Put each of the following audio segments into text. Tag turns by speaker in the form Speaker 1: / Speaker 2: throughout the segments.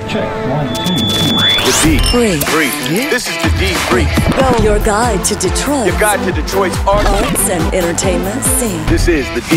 Speaker 1: Check. 1, 2.
Speaker 2: The D-Brief. This is the D-Brief.
Speaker 3: Go. Your guide to Detroit.
Speaker 2: Your guide to Detroit's
Speaker 3: arts and entertainment scene.
Speaker 2: This is the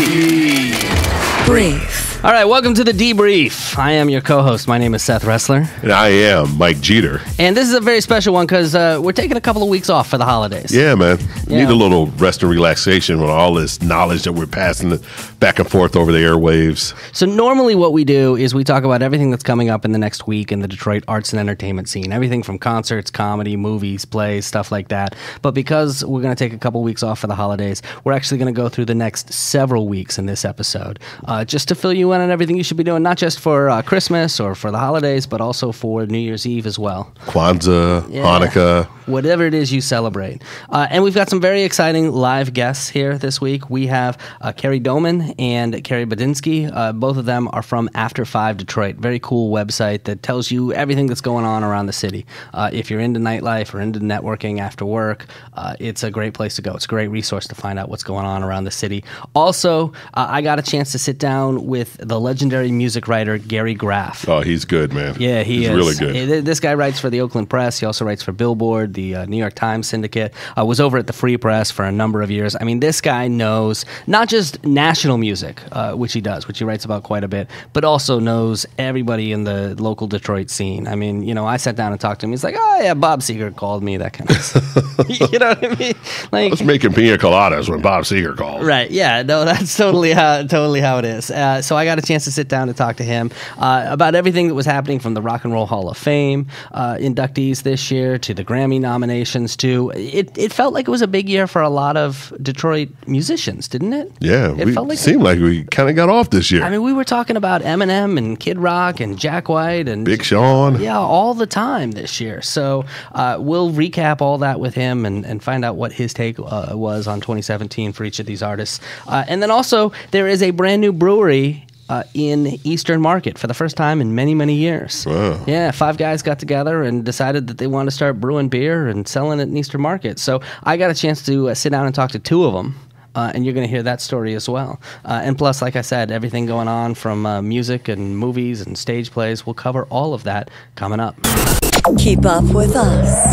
Speaker 2: D-Brief.
Speaker 4: All right, welcome to the D-Brief. I am your co-host. My name is Seth Ressler.
Speaker 5: And I am Mike Jeter.
Speaker 4: And this is a very special one because we're taking a couple of weeks off for the holidays.
Speaker 5: Yeah, man.
Speaker 4: Yeah.
Speaker 5: Need a little rest and relaxation with all this knowledge that we're passing back and forth over the airwaves.
Speaker 4: So normally what we do is we talk about everything that's coming up in the next week in the Detroit arts and entertainment scene. Everything from concerts, comedy, movies, plays, stuff like that. But because we're going to take a couple weeks off for the holidays, we're actually going to go through the next several weeks in this episode just to fill you in on everything you should be doing, not just for Christmas or for the holidays, but also for New Year's Eve as well.
Speaker 5: Kwanzaa, Hanukkah.
Speaker 4: Whatever it is you celebrate. And we've got some very exciting live guests here this week. We have Carrie Doman and Carrie Badinsky. Both of them are from After 5 Detroit. Very cool website that tells you everything that's going on around the city. If you're into nightlife or into networking after work, it's a great place to go. It's a great resource to find out what's going on around the city. Also, I got a chance to sit down with the legendary music writer Gary Graff.
Speaker 5: Oh, he's good, man.
Speaker 4: Yeah, he's
Speaker 5: really good.
Speaker 4: This guy writes for the Oakland Press. He also writes for Billboard, the New York Times Syndicate. Was over at the Free Press for a number of years. I mean, this guy knows not just national music, which he does, which he writes about quite a bit, but also knows everybody in the local Detroit scene. I mean, you know, I sat down and talked to him. He's like, oh, yeah, Bob Seger called me, that kind of stuff. You know what I mean? Like,
Speaker 5: I was making pina coladas when Bob Seger called.
Speaker 4: Right, yeah, no, that's totally how it is. So I got a chance to sit down and talk to him about everything that was happening from the Rock and Roll Hall of Fame inductees this year to the Grammy nominations to it felt like it was a big year for a lot of Detroit musicians, didn't it?
Speaker 5: Yeah,
Speaker 4: it
Speaker 5: seemed like we kind of got off this year.
Speaker 4: I mean, we were talking about Eminem and Kid Rock and Jack White and
Speaker 5: Big Sean.
Speaker 4: Yeah, all the time this year. So we'll recap all that with him and find out what his take was on 2017 for each of these artists. And then also, there is a brand new brewery in Eastern Market for the first time in many, many years.
Speaker 5: Wow.
Speaker 4: Yeah, 5 guys got together and decided that they wanted to start brewing beer and selling it in Eastern Market. So I got a chance to sit down and talk to 2 of them. And you're going to hear that story as well. And plus, like I said, everything going on from music and movies and stage plays. We'll cover all of that coming up.
Speaker 3: Keep up with us.
Speaker 2: The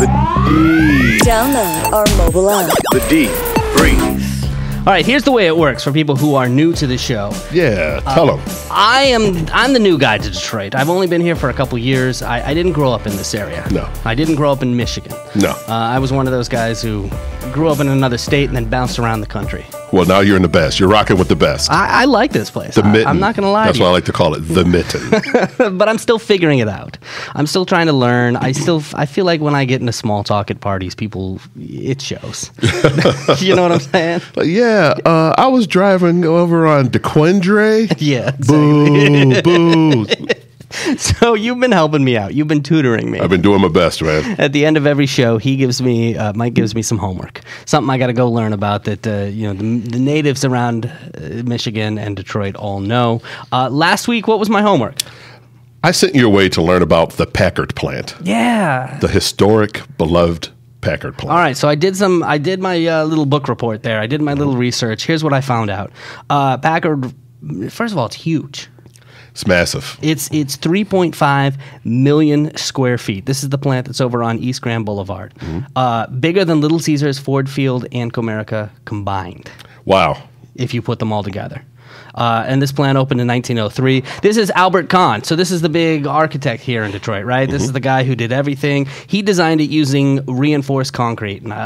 Speaker 2: D.
Speaker 3: Download our mobile app.
Speaker 2: The D-Brief.
Speaker 4: All right, here's the way it works for people who are new to the show.
Speaker 5: Yeah, tell them.
Speaker 4: I'm the new guy to Detroit. I've only been here for a couple years. I didn't grow up in this area.
Speaker 5: No.
Speaker 4: I didn't grow up in Michigan.
Speaker 5: No.
Speaker 4: I was one of those guys who grew up in another state and then bounced around the country.
Speaker 5: Well, now you're in the best. You're rocking with the best.
Speaker 4: I like this place.
Speaker 5: The Mitten.
Speaker 4: I'm not going to lie
Speaker 5: That's
Speaker 4: to
Speaker 5: why
Speaker 4: you.
Speaker 5: I like to call it the Mitten.
Speaker 4: But I'm still figuring it out. I'm still trying to learn. I feel like when I get into small talk at parties, it shows. You know what I'm saying?
Speaker 5: But yeah, I was driving over on DeQuindre.
Speaker 4: Yeah. Exactly.
Speaker 5: Boo, boo.
Speaker 4: So you've been helping me out. You've been tutoring me.
Speaker 5: I've been doing my best, man.
Speaker 4: At the end of every show, Mike gives me some homework, something I got to go learn about that the natives around Michigan and Detroit all know. Last week, what was my homework?
Speaker 5: I sent you away to learn about the Packard plant.
Speaker 4: Yeah,
Speaker 5: The historic, beloved Packard plant.
Speaker 4: all right, so I did my little book report there. I did my little research. Here's what I found out. Packard, first of all, it's huge.
Speaker 5: It's massive.
Speaker 4: It's 3.5 million square feet. This is the plant that's over on East Grand Boulevard. Bigger than Little Caesars, Ford Field, and Comerica combined,
Speaker 5: Wow.
Speaker 4: if you put them all together. And this plant opened in 1903. This is Albert Kahn. So this is the big architect here in Detroit, right? This is the guy who did everything. He designed it using reinforced concrete, and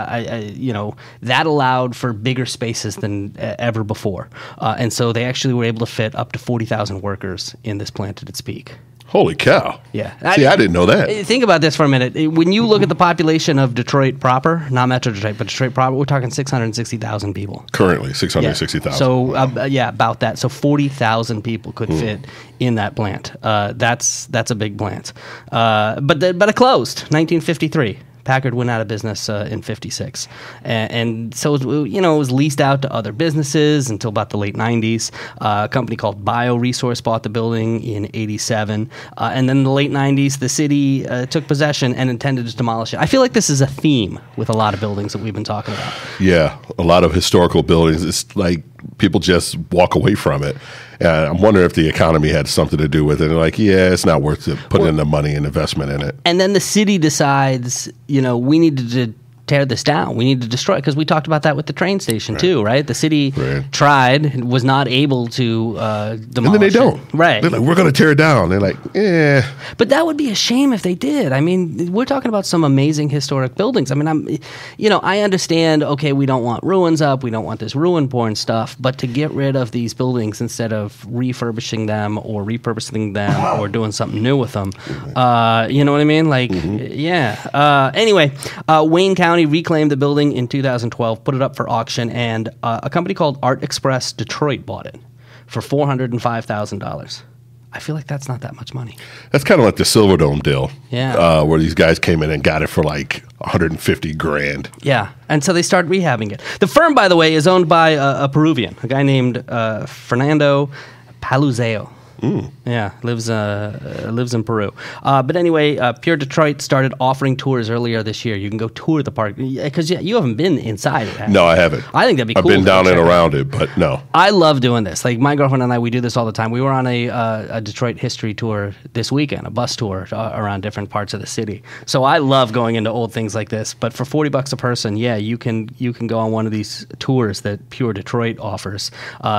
Speaker 4: that allowed for bigger spaces than ever before. And so they actually were able to fit up to 40,000 workers in this plant at its peak.
Speaker 5: Holy cow.
Speaker 4: Yeah.
Speaker 5: See, I didn't know that.
Speaker 4: Think about this for a minute. When you look at the population of Detroit proper, not Metro Detroit, but Detroit proper, we're talking 660,000 people.
Speaker 5: Currently, 660,000.
Speaker 4: So, about that. So 40,000 people could fit in that plant. That's a big plant. But it closed 1953. Packard went out of business in 56. And so, it was leased out to other businesses until about the late 90s. A company called BioResource bought the building in 87. And then in the late 90s, the city took possession and intended to demolish it. I feel like this is a theme with a lot of buildings that we've been talking about.
Speaker 5: Yeah, a lot of historical buildings. It's like people just walk away from it. I'm wondering if the economy had something to do with it. And like, yeah, it's not worth it putting in the money and investment in it.
Speaker 4: And then the city decides, we need to tear this down. We need to destroy it, because we talked about that with the train station too, right? The city tried, was not able to demolish
Speaker 5: and then they don't.
Speaker 4: It. Right.
Speaker 5: They're like, we're going to tear it down. They're like,
Speaker 4: But that would be a shame if they did. I mean, we're talking about some amazing historic buildings. I mean, I understand, okay, we don't want ruins up. We don't want this ruin-born stuff. But to get rid of these buildings instead of refurbishing them or repurposing them or doing something new with them, you know what I mean? Like, anyway, Wayne County reclaimed the building in 2012, put it up for auction, and a company called Art Express Detroit bought it for $405,000. I feel like that's not that much money.
Speaker 5: That's kind of like the Silverdome deal.
Speaker 4: Yeah.
Speaker 5: Where these guys came in and got it for like $150,000.
Speaker 4: Yeah. And so they started rehabbing it. The firm, by the way, is owned by a Peruvian, a guy named Fernando Paluzeo. Yeah, lives in Peru. But anyway, Pure Detroit started offering tours earlier this year. You can go tour the park, because you haven't been inside it.
Speaker 5: No, I haven't.
Speaker 4: I think that'd be cool.
Speaker 5: I've been down and around it, but no.
Speaker 4: I love doing this. Like, my girlfriend and I, we do this all the time. We were on a Detroit history tour this weekend, a bus tour around different parts of the city. So I love going into old things like this. But for $40 a person, yeah, you can go on one of these tours that Pure Detroit offers.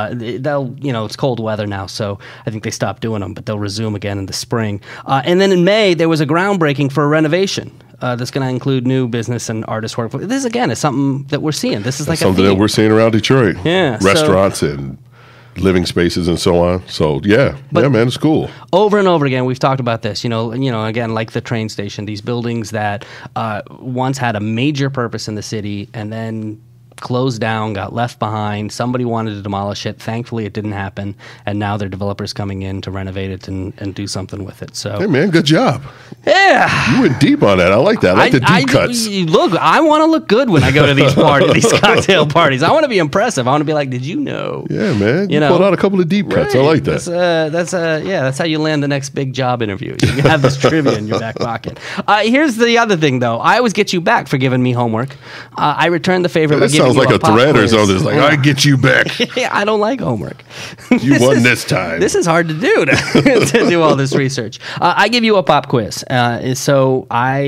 Speaker 4: It's cold weather now, so I think they stopped doing them, but they'll resume again in the spring. And then in May, there was a groundbreaking for a renovation that's going to include new business and artist work. This, again, is something that we're seeing. This is like
Speaker 5: something that we're seeing around Detroit.
Speaker 4: Yeah,
Speaker 5: restaurants and living spaces and so on. So man, it's cool.
Speaker 4: Over and over again, we've talked about this. Again, like the train station, these buildings that once had a major purpose in the city and then closed down, got left behind. Somebody wanted to demolish it. Thankfully, it didn't happen. And now there are developers coming in to renovate it and do something with it. So,
Speaker 5: hey, man, good job.
Speaker 4: Yeah.
Speaker 5: You went deep on that. I like that. I like the deep cuts.
Speaker 4: Look, I want to look good when I go to these these cocktail parties. I want to be impressive. I want to be like, did you know?
Speaker 5: Yeah, man. You pulled out a couple of deep cuts. I like that.
Speaker 4: That's how you land the next big job interview. You have this trivia in your back pocket. Here's the other thing, though. I always get you back for giving me homework. I return the favor by giving
Speaker 5: sounds like a threat or something. It's like, I get you back.
Speaker 4: I don't like homework.
Speaker 5: You won this time.
Speaker 4: This is hard to do to do all this research. I give you a pop quiz. So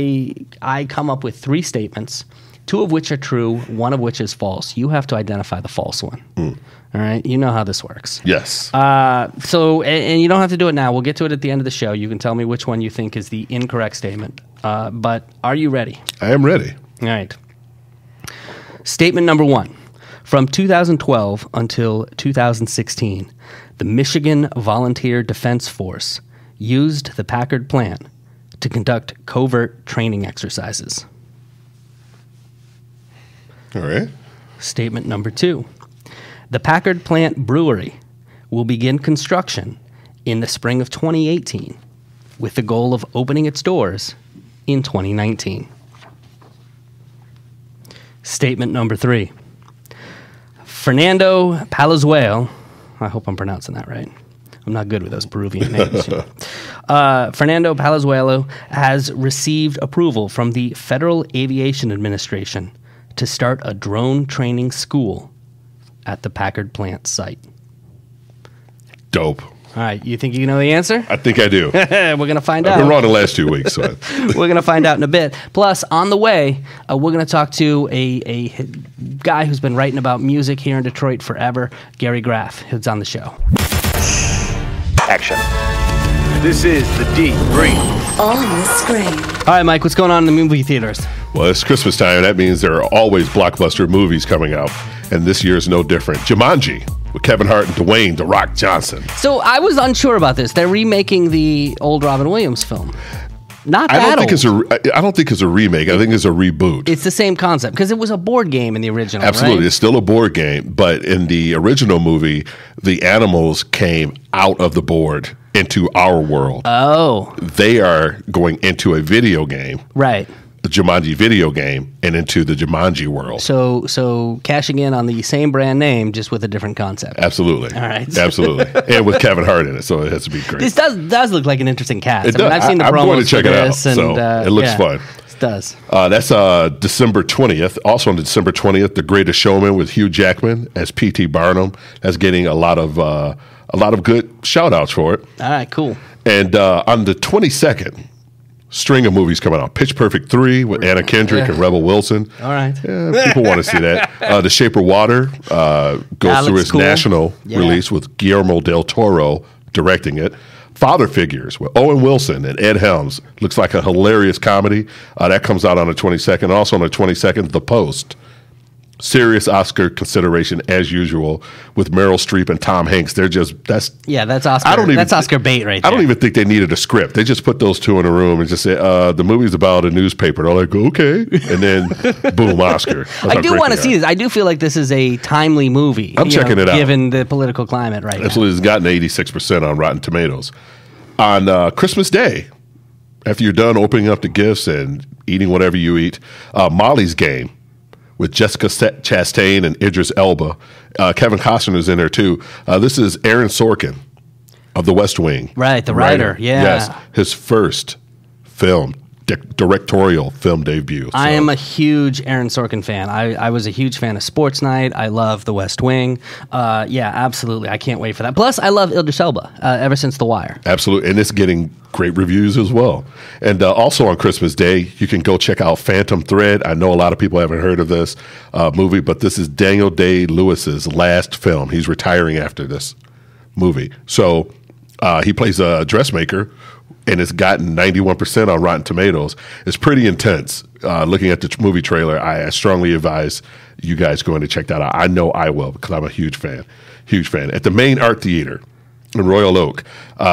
Speaker 4: I come up with 3 statements, 2 of which are true, 1 of which is false. You have to identify the false one. All right? You know how this works.
Speaker 5: Yes.
Speaker 4: So you don't have to do it now. We'll get to it at the end of the show. You can tell me which one you think is the incorrect statement. But are you ready?
Speaker 5: I am ready.
Speaker 4: All right. Statement number 1. From 2012 until 2016, the Michigan Volunteer Defense Force used the Packard plant to conduct covert training exercises.
Speaker 5: All right.
Speaker 4: Statement number 2. The Packard plant brewery will begin construction in the spring of 2018 with the goal of opening its doors in 2019. Statement number 3. Fernando Palazuelo, I hope I'm pronouncing that right. I'm not good with those Peruvian names. Fernando Palazuelo has received approval from the Federal Aviation Administration to start a drone training school at the Packard plant site.
Speaker 5: Dope.
Speaker 4: All right, you think you know the answer?
Speaker 5: I think I do.
Speaker 4: We're going to find out.
Speaker 5: I've been wrong the last 2 weeks. So.
Speaker 4: We're going to find out in a bit. Plus, on the way, we're going to talk to a guy who's been writing about music here in Detroit forever, Gary Graff, who's on the show.
Speaker 2: Action. This is the Deep Brief.
Speaker 3: On the screen.
Speaker 4: All right, Mike, what's going on in the movie theaters?
Speaker 5: Well, it's Christmas time. That means there are always blockbuster movies coming out. And this year's no different. Jumanji with Kevin Hart and Dwayne "The Rock" Johnson.
Speaker 4: So I was unsure about this. They're remaking the old Robin Williams film. Not that
Speaker 5: I don't think it's a remake. I think it's a reboot.
Speaker 4: It's the same concept because it was a board game in the original.
Speaker 5: Absolutely,
Speaker 4: right?
Speaker 5: It's still a board game, but in the original movie, the animals came out of the board into our world.
Speaker 4: Oh,
Speaker 5: they are going into a video game,
Speaker 4: right?
Speaker 5: The Jumanji video game, and into the Jumanji world.
Speaker 4: So cashing in on the same brand name, just with a different concept.
Speaker 5: Absolutely.
Speaker 4: All right.
Speaker 5: Absolutely. And with Kevin Hart in it, so it has to be great.
Speaker 4: This does look like an interesting cast.
Speaker 5: I've seen the promos. I'm going to check it out. So it looks fun.
Speaker 4: It does.
Speaker 5: That's December 20th. Also on December 20th, The Greatest Showman with Hugh Jackman as P.T. Barnum. That's getting a lot of a lot of good shout outs for it.
Speaker 4: All right, cool.
Speaker 5: And on the 22nd, string of movies coming out. Pitch Perfect 3 with Anna Kendrick and Rebel Wilson.
Speaker 4: All right.
Speaker 5: Yeah, people want to see that. The Shape of Water goes through its national release with Guillermo del Toro directing it. Father Figures with Owen Wilson and Ed Helms. Looks like a hilarious comedy. That comes out on the 22nd. Also on the 22nd, The Post. Serious Oscar consideration as usual with Meryl Streep and Tom Hanks. That's Oscar.
Speaker 4: That's Oscar bait right there.
Speaker 5: I don't even think they needed a script. They just put those two in a room and just say, the movie's about a newspaper. They're like, okay. And then boom, Oscar.
Speaker 4: I do want to see this. I do feel like this is a timely movie.
Speaker 5: I'm checking it out.
Speaker 4: Given the political climate right now.
Speaker 5: Absolutely. It's gotten 86% on Rotten Tomatoes. On Christmas Day, after you're done opening up the gifts and eating whatever you eat, Molly's Game with Jessica Chastain and Idris Elba. Kevin Costner's in there too. This is Aaron Sorkin of The West Wing.
Speaker 4: Right, the writer. Yeah.
Speaker 5: Yes, his first film, directorial film debut.
Speaker 4: I am a huge Aaron Sorkin fan. I was a huge fan of Sports Night. I love The West Wing. Yeah, absolutely. I can't wait for that. Plus, I love Idris Elba ever since The Wire.
Speaker 5: Absolutely. And it's getting great reviews as well. And also on Christmas Day, you can go check out Phantom Thread. I know a lot of people haven't heard of this movie, but this is Daniel Day-Lewis's last film. He's retiring after this movie. So he plays a dressmaker, and it's gotten 91% on Rotten Tomatoes. It's pretty intense. Looking at the movie trailer, I strongly advise you guys going to check that out. I know I will because I'm a huge fan. Huge fan. At the Main Art Theater in Royal Oak,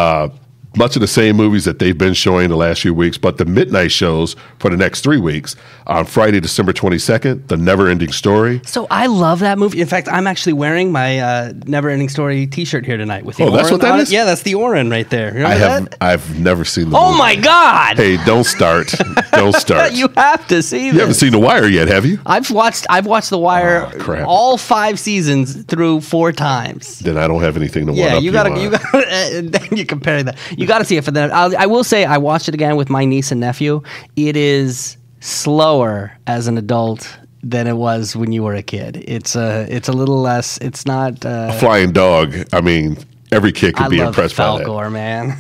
Speaker 5: much of the same movies that they've been showing the last few weeks, but the midnight shows for the next 3 weeks. On Friday, December 22nd, The Never-Ending Story.
Speaker 4: So I love that movie. In fact, I'm actually wearing my Never-Ending Story T-shirt here tonight with the
Speaker 5: that's what that is?
Speaker 4: Yeah, that's the Orin right there. That?
Speaker 5: I've never seen the
Speaker 4: movie.
Speaker 5: Oh
Speaker 4: my God!
Speaker 5: Hey, don't start. Don't start.
Speaker 4: You have to see this.
Speaker 5: You haven't seen The Wire yet, have you?
Speaker 4: I've watched The Wire all 5 seasons through 4 times.
Speaker 5: Then I don't have anything to
Speaker 4: you gotta then you compare that. You gotta see it for that. I will say I watched it again with my niece and nephew. It is slower as an adult than it was when you were a kid. It's a little less. It's not
Speaker 5: a flying dog. I mean, every kid could be impressed by that.
Speaker 4: Falkor, man.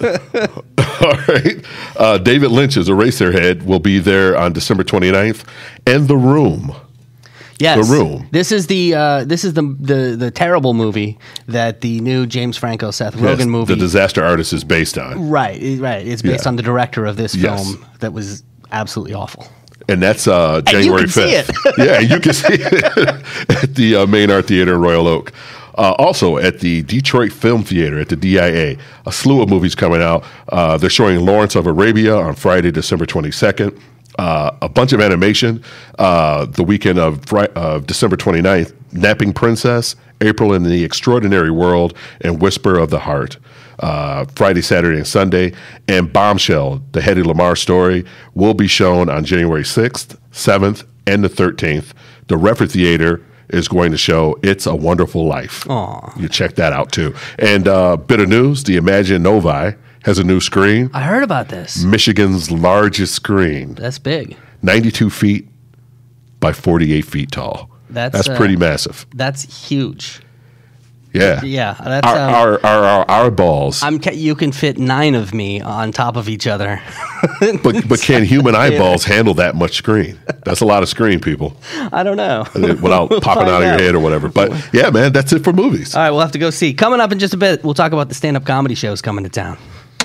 Speaker 5: All right. David Lynch's Eraserhead will be there on December 29th, and The Room.
Speaker 4: Yes,
Speaker 5: The Room.
Speaker 4: This is the terrible movie that the new James Franco Seth Rogen movie,
Speaker 5: The Disaster Artist, is based on.
Speaker 4: Right. It's based on the director of this film that was absolutely awful.
Speaker 5: And that's January 5th.
Speaker 4: See it.
Speaker 5: Yeah, you can see it at the Main Art Theater in Royal Oak. Also at the Detroit Film Theater at the DIA, a slew of movies coming out. They're showing Lawrence of Arabia on Friday, December 22nd. A bunch of animation the weekend of December 29th, Napping Princess, April in the Extraordinary World, and Whisper of the Heart. Friday, Saturday, and Sunday. And Bombshell, the Hedy Lamarr story, will be shown on January 6th, 7th, and the 13th. The Redford Theater is going to show It's a Wonderful Life.
Speaker 4: Aww.
Speaker 5: You check that out, too. And bit of news, the Imagine Novi has a new screen.
Speaker 4: I heard about this.
Speaker 5: Michigan's largest screen.
Speaker 4: That's big.
Speaker 5: 92 feet by 48 feet tall. That's pretty massive.
Speaker 4: That's huge.
Speaker 5: Yeah.
Speaker 4: Yeah. That's,
Speaker 5: our balls.
Speaker 4: You can fit 9 of me on top of each other.
Speaker 5: but can human eyeballs handle that much screen? That's a lot of screen, people.
Speaker 4: I don't know.
Speaker 5: Without popping out of your head or whatever. But yeah, man, that's it for movies.
Speaker 4: All right, we'll have to go see. Coming up in just a bit, we'll talk about the stand-up comedy shows coming to town.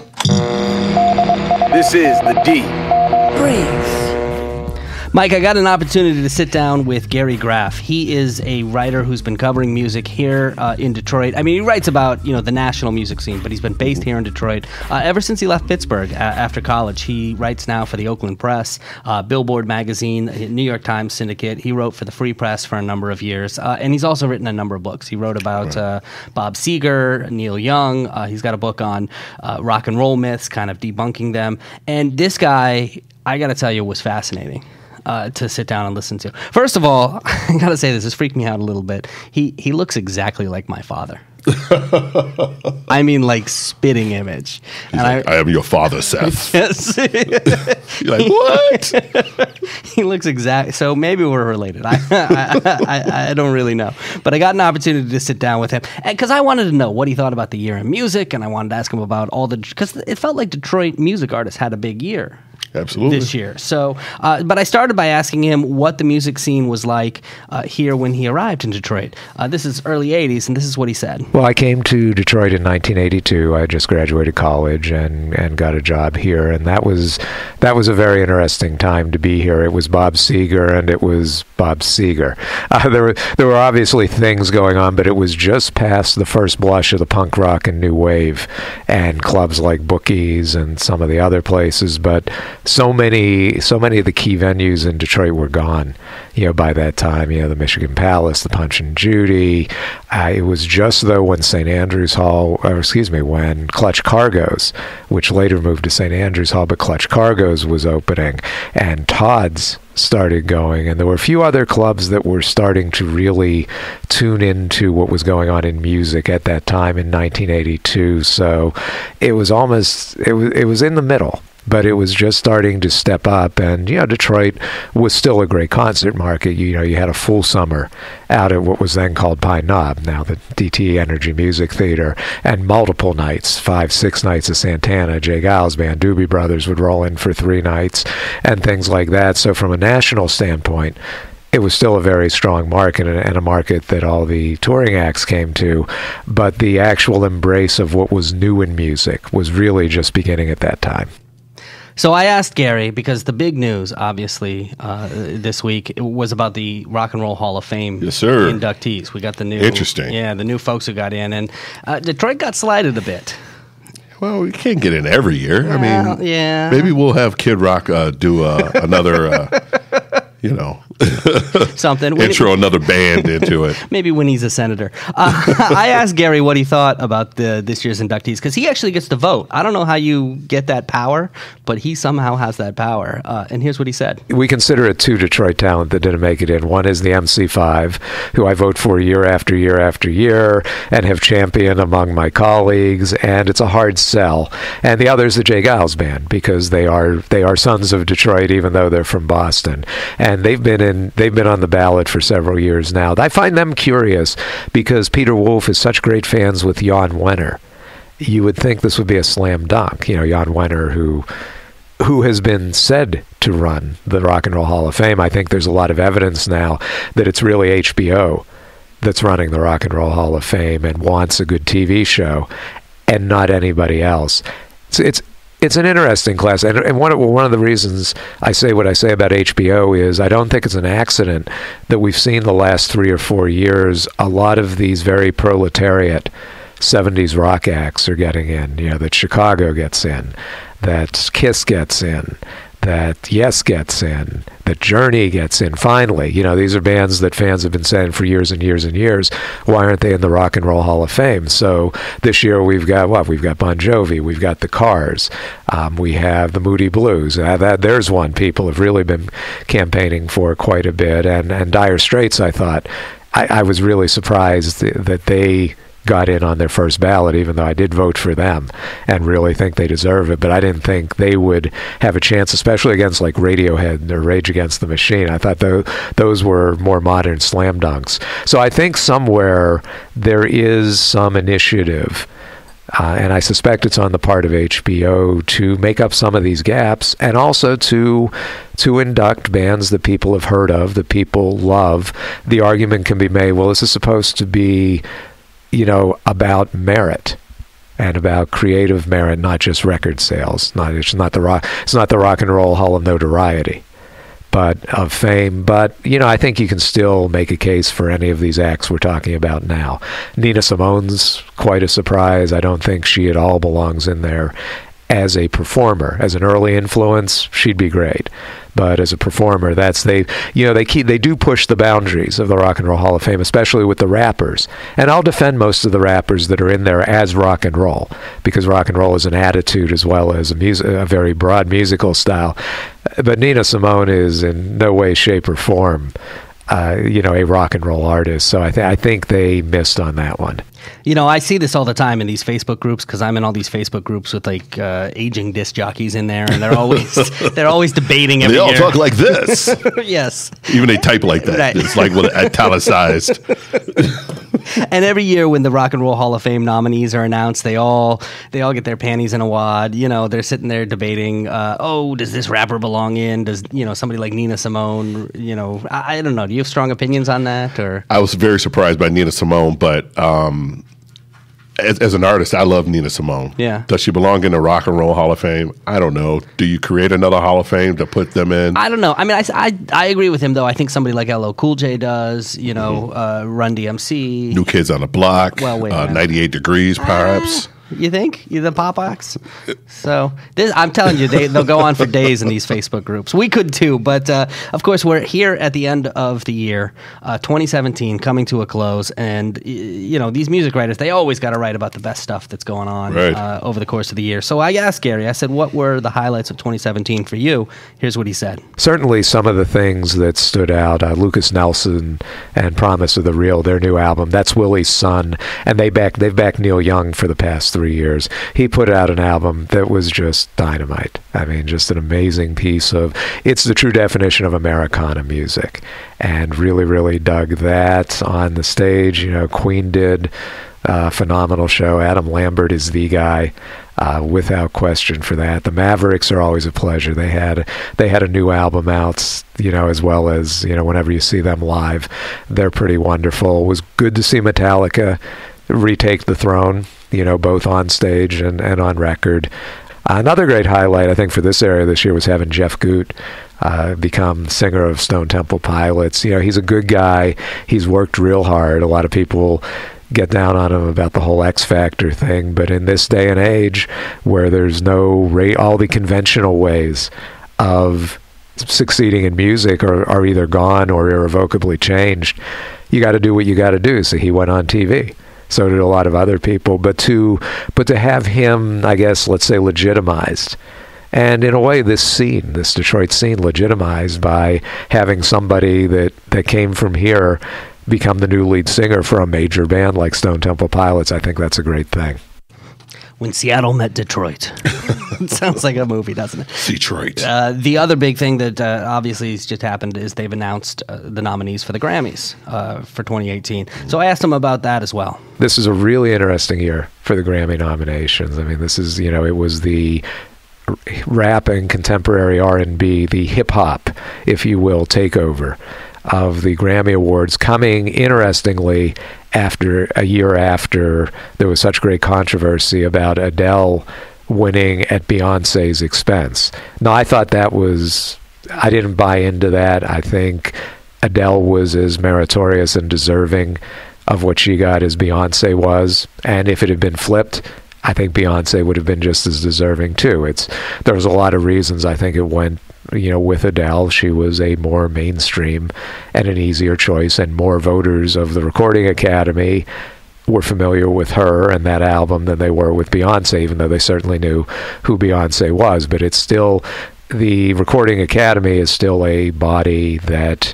Speaker 2: This is the D.
Speaker 3: Brief.
Speaker 4: Mike, I got an opportunity to sit down with Gary Graff. He is a writer who's been covering music here in Detroit. I mean, he writes about the national music scene, but he's been based here in Detroit ever since he left Pittsburgh after college. He writes now for the Oakland Press, Billboard Magazine, New York Times Syndicate. He wrote for the Free Press for a number of years, and he's also written a number of books. He wrote about Bob Seger, Neil Young. He's got a book on rock and roll myths, kind of debunking them. And this guy, I got to tell you, was fascinating. To sit down and listen to. First of all, I gotta say this freaked me out a little bit. He looks exactly like my father. I mean, like spitting image.
Speaker 5: He's like, I am your father, Seth.
Speaker 4: Yes.
Speaker 5: You're like, what?
Speaker 4: He looks exact. So maybe we're related. I don't really know. But I got an opportunity to sit down with him because I wanted to know what he thought about the year in music, and I wanted to ask him about because it felt like Detroit music artists had a big year.
Speaker 5: Absolutely.
Speaker 4: This year. So, but I started by asking him what the music scene was like here when he arrived in Detroit. This is early 80s, and this is what he said.
Speaker 1: Well, I came to Detroit in 1982. I just graduated college and got a job here, and that was a very interesting time to be here. It was Bob Seger, and it was Bob Seger. There were obviously things going on, but it was just past the first blush of the punk rock and new wave, and clubs like Bookies and some of the other places, but so many of the key venues in Detroit were gone, by that time. The Michigan Palace, the Punch and Judy. It was just though when when Clutch Cargoes, which later moved to St. Andrews Hall, but Clutch Cargoes was opening, and Todd's started going, and there were a few other clubs that were starting to really tune into what was going on in music at that time in 1982. So it was in the middle, but it was just starting to step up, and Detroit was still a great concert market. You had a full summer out at what was then called Pine Knob, now the DTE Energy Music Theater, and multiple nights, 5-6 nights of Santana, Jay Giles Band, Doobie Brothers would roll in for 3 nights, and things like that. So from a national standpoint, it was still a very strong market, and a market that all the touring acts came to, but the actual embrace of what was new in music was really just beginning at that time.
Speaker 4: So I asked Gary, because the big news, obviously, this week was about the Rock and Roll Hall of Fame inductees. We got the new...
Speaker 5: Interesting.
Speaker 4: Yeah, the new folks who got in, and Detroit got slighted a bit.
Speaker 5: Well, you can't get in every year.
Speaker 4: Yeah.
Speaker 5: Maybe we'll have Kid Rock do another...
Speaker 4: something.
Speaker 5: Intro another band into it.
Speaker 4: Maybe when he's a senator. I asked Gary what he thought about this year's inductees, because he actually gets to vote. I don't know how you get that power, but he somehow has that power. And here's what he said.
Speaker 1: We consider it 2 Detroit talent that didn't make it in. One is the MC5, who I vote for year after year after year and have championed among my colleagues, and it's a hard sell. And the other is the Jay Giles Band, because they are sons of Detroit, even though they're from Boston. And they've been on the ballot for several years now. I find them curious because Peter Wolf is such great fans with Jan Wenner. You would think this would be a slam dunk. Jan Wenner, who has been said to run the Rock and Roll Hall of Fame. I think there's a lot of evidence now that it's really HBO that's running the Rock and Roll Hall of Fame and wants a good TV show, and not anybody else. It's an interesting class, and one of the reasons I say what I say about HBO is I don't think it's an accident that we've seen the last 3 or 4 years a lot of these very proletariat 70s rock acts are getting in. That Chicago gets in, that Kiss gets in, that Yes gets in, that Journey gets in, finally. These are bands that fans have been saying for years and years and years, why aren't they in the Rock and Roll Hall of Fame? So this year we've got Bon Jovi, we've got the Cars, we have the Moody Blues. There's one people have really been campaigning for quite a bit, and Dire Straits, I thought, I was really surprised that they got in on their first ballot, even though I did vote for them and really think they deserve it. But I didn't think they would have a chance, especially against like Radiohead or Rage Against the Machine. I thought those were more modern slam dunks. So I think somewhere there is some initiative, and I suspect it's on the part of HBO to make up some of these gaps, and also to induct bands that people have heard of, that people love. The argument can be made, well, this is supposed to be about merit and about creative merit, not just record sales. It's not the Rock and Roll Hall of Notoriety, but of fame. But I think you can still make a case for any of these acts we're talking about now. Nina Simone's quite a surprise. I don't think she at all belongs in there as a performer. As an early influence, she'd be great. But as a performer, they do push the boundaries of the Rock and Roll Hall of Fame, especially with the rappers. And I'll defend most of the rappers that are in there as rock and roll, because rock and roll is an attitude as well as a very broad musical style. But Nina Simone is in no way, shape, or form a rock and roll artist. So I think they missed on that one.
Speaker 4: You know, I see this all the time in these Facebook groups because I'm in all these Facebook groups with like aging disc jockeys in there, and they're always debating every
Speaker 5: They all
Speaker 4: year.
Speaker 5: talk like this.
Speaker 4: Yes.
Speaker 5: Even they type like that.
Speaker 4: Right.
Speaker 5: It's like with italicized.
Speaker 4: And every year when the Rock and Roll Hall of Fame nominees are announced, they all get their panties in a wad. You know, they're sitting there debating, does this rapper belong in? Does, somebody like Nina Simone, I don't know. Do you have strong opinions on that? Or
Speaker 5: I was very surprised by Nina Simone, but as an artist, I love Nina Simone.
Speaker 4: Yeah.
Speaker 5: Does she belong in the Rock and Roll Hall of Fame? I don't know. Do you create another Hall of Fame to put them in?
Speaker 4: I don't know. I mean, I agree with him, though. I think somebody like LL Cool J does, Run DMC.
Speaker 5: New Kids on the Block,
Speaker 4: Well, wait a minute.
Speaker 5: 98 Degrees, perhaps.
Speaker 4: You think? The Pop Rocks? So, I'm telling you, they'll go on for days in these Facebook groups. We could too, but of course, we're here at the end of the year, 2017, coming to a close. And, these music writers, they always got to write about the best stuff that's going on
Speaker 5: Right.
Speaker 4: over the course of the year. So I asked Gary, I said, what were the highlights of 2017 for you? Here's what he said.
Speaker 1: Certainly some of the things that stood out, Lucas Nelson and Promise of the Real, their new album, that's Willie's son, and they've backed Neil Young for the past 3 years. He put out an album that was just dynamite. I mean, just an amazing piece of, it's the true definition of Americana music, and really, really dug that on the stage. Queen did a phenomenal show. Adam Lambert is the guy. Without question for that. The Mavericks are always a pleasure. They had a new album out, as well as, whenever you see them live, they're pretty wonderful. It was good to see Metallica retake the throne, both on stage and on record. Another great highlight, I think, for this area this year was having Jeff Goot become singer of Stone Temple Pilots. He's a good guy. He's worked real hard. A lot of people get down on him about the whole X Factor thing, but in this day and age where there's no all the conventional ways of succeeding in music are either gone or irrevocably changed, you got to do what you got to do. So he went on TV. So did a lot of other people, but to have him, I guess, let's say, legitimized, and in a way, this Detroit scene, legitimized by having somebody that came from here become the new lead singer for a major band like Stone Temple Pilots. I think that's a great thing.
Speaker 4: When Seattle Met Detroit. It sounds like a movie, doesn't it?
Speaker 5: Detroit.
Speaker 4: The other big thing that obviously has just happened is they've announced the nominees for the Grammys for 2018. So I asked them about that as well.
Speaker 1: This is a really interesting year for the Grammy nominations. I mean, this is, it was the rap and contemporary R&B, the hip-hop, if you will, takeover of the Grammy Awards, coming, interestingly, a year after there was such great controversy about Adele winning at Beyonce's expense. Now, I thought I didn't buy into that. I think Adele was as meritorious and deserving of what she got as Beyonce was, and if it had been flipped, I think Beyonce would have been just as deserving too. There was a lot of reasons I think it went, with Adele. She was a more mainstream and an easier choice, and more voters of the Recording Academy were familiar with her and that album than they were with Beyonce, even though they certainly knew who Beyonce was. But it's still, the Recording Academy is still a body that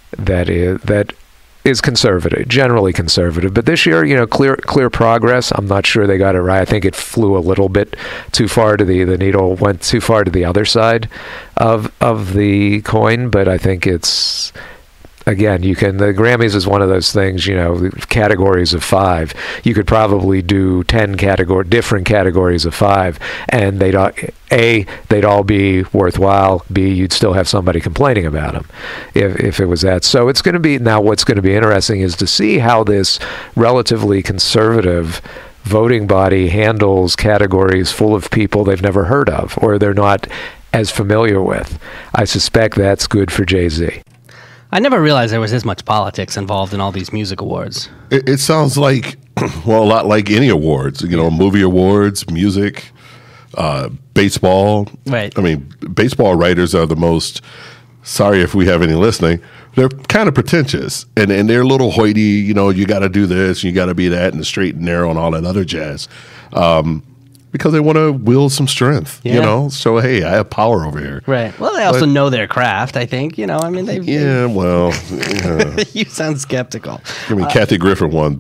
Speaker 1: is conservative, generally conservative. But this year, clear progress. I'm not sure they got it right. I think it flew a little bit too far to the needle went too far to the other side of the coin. But I think it's, again, the Grammys is one of those things, categories of 5. You could probably do 10 different categories of 5, and they'd all be worthwhile. B, you'd still have somebody complaining about them if it was that. So it's going to be, now what's going to be interesting is to see how this relatively conservative voting body handles categories full of people they've never heard of or they're not as familiar with. I suspect that's good for Jay-Z.
Speaker 4: I never realized there was this much politics involved in all these music awards.
Speaker 5: It sounds like, a lot like any awards, movie awards, music, baseball.
Speaker 4: Right.
Speaker 5: I mean, baseball writers are the most, sorry if we have any listening, they're kind of pretentious and they're a little hoity, you got to do this, you got to be that, and the straight and narrow and all that other jazz. Because they want to wield some strength, So, hey, I have power over here.
Speaker 4: Right. Well, they also know their craft, I think. You
Speaker 5: sound skeptical.
Speaker 4: You
Speaker 5: Kathy Griffin won Best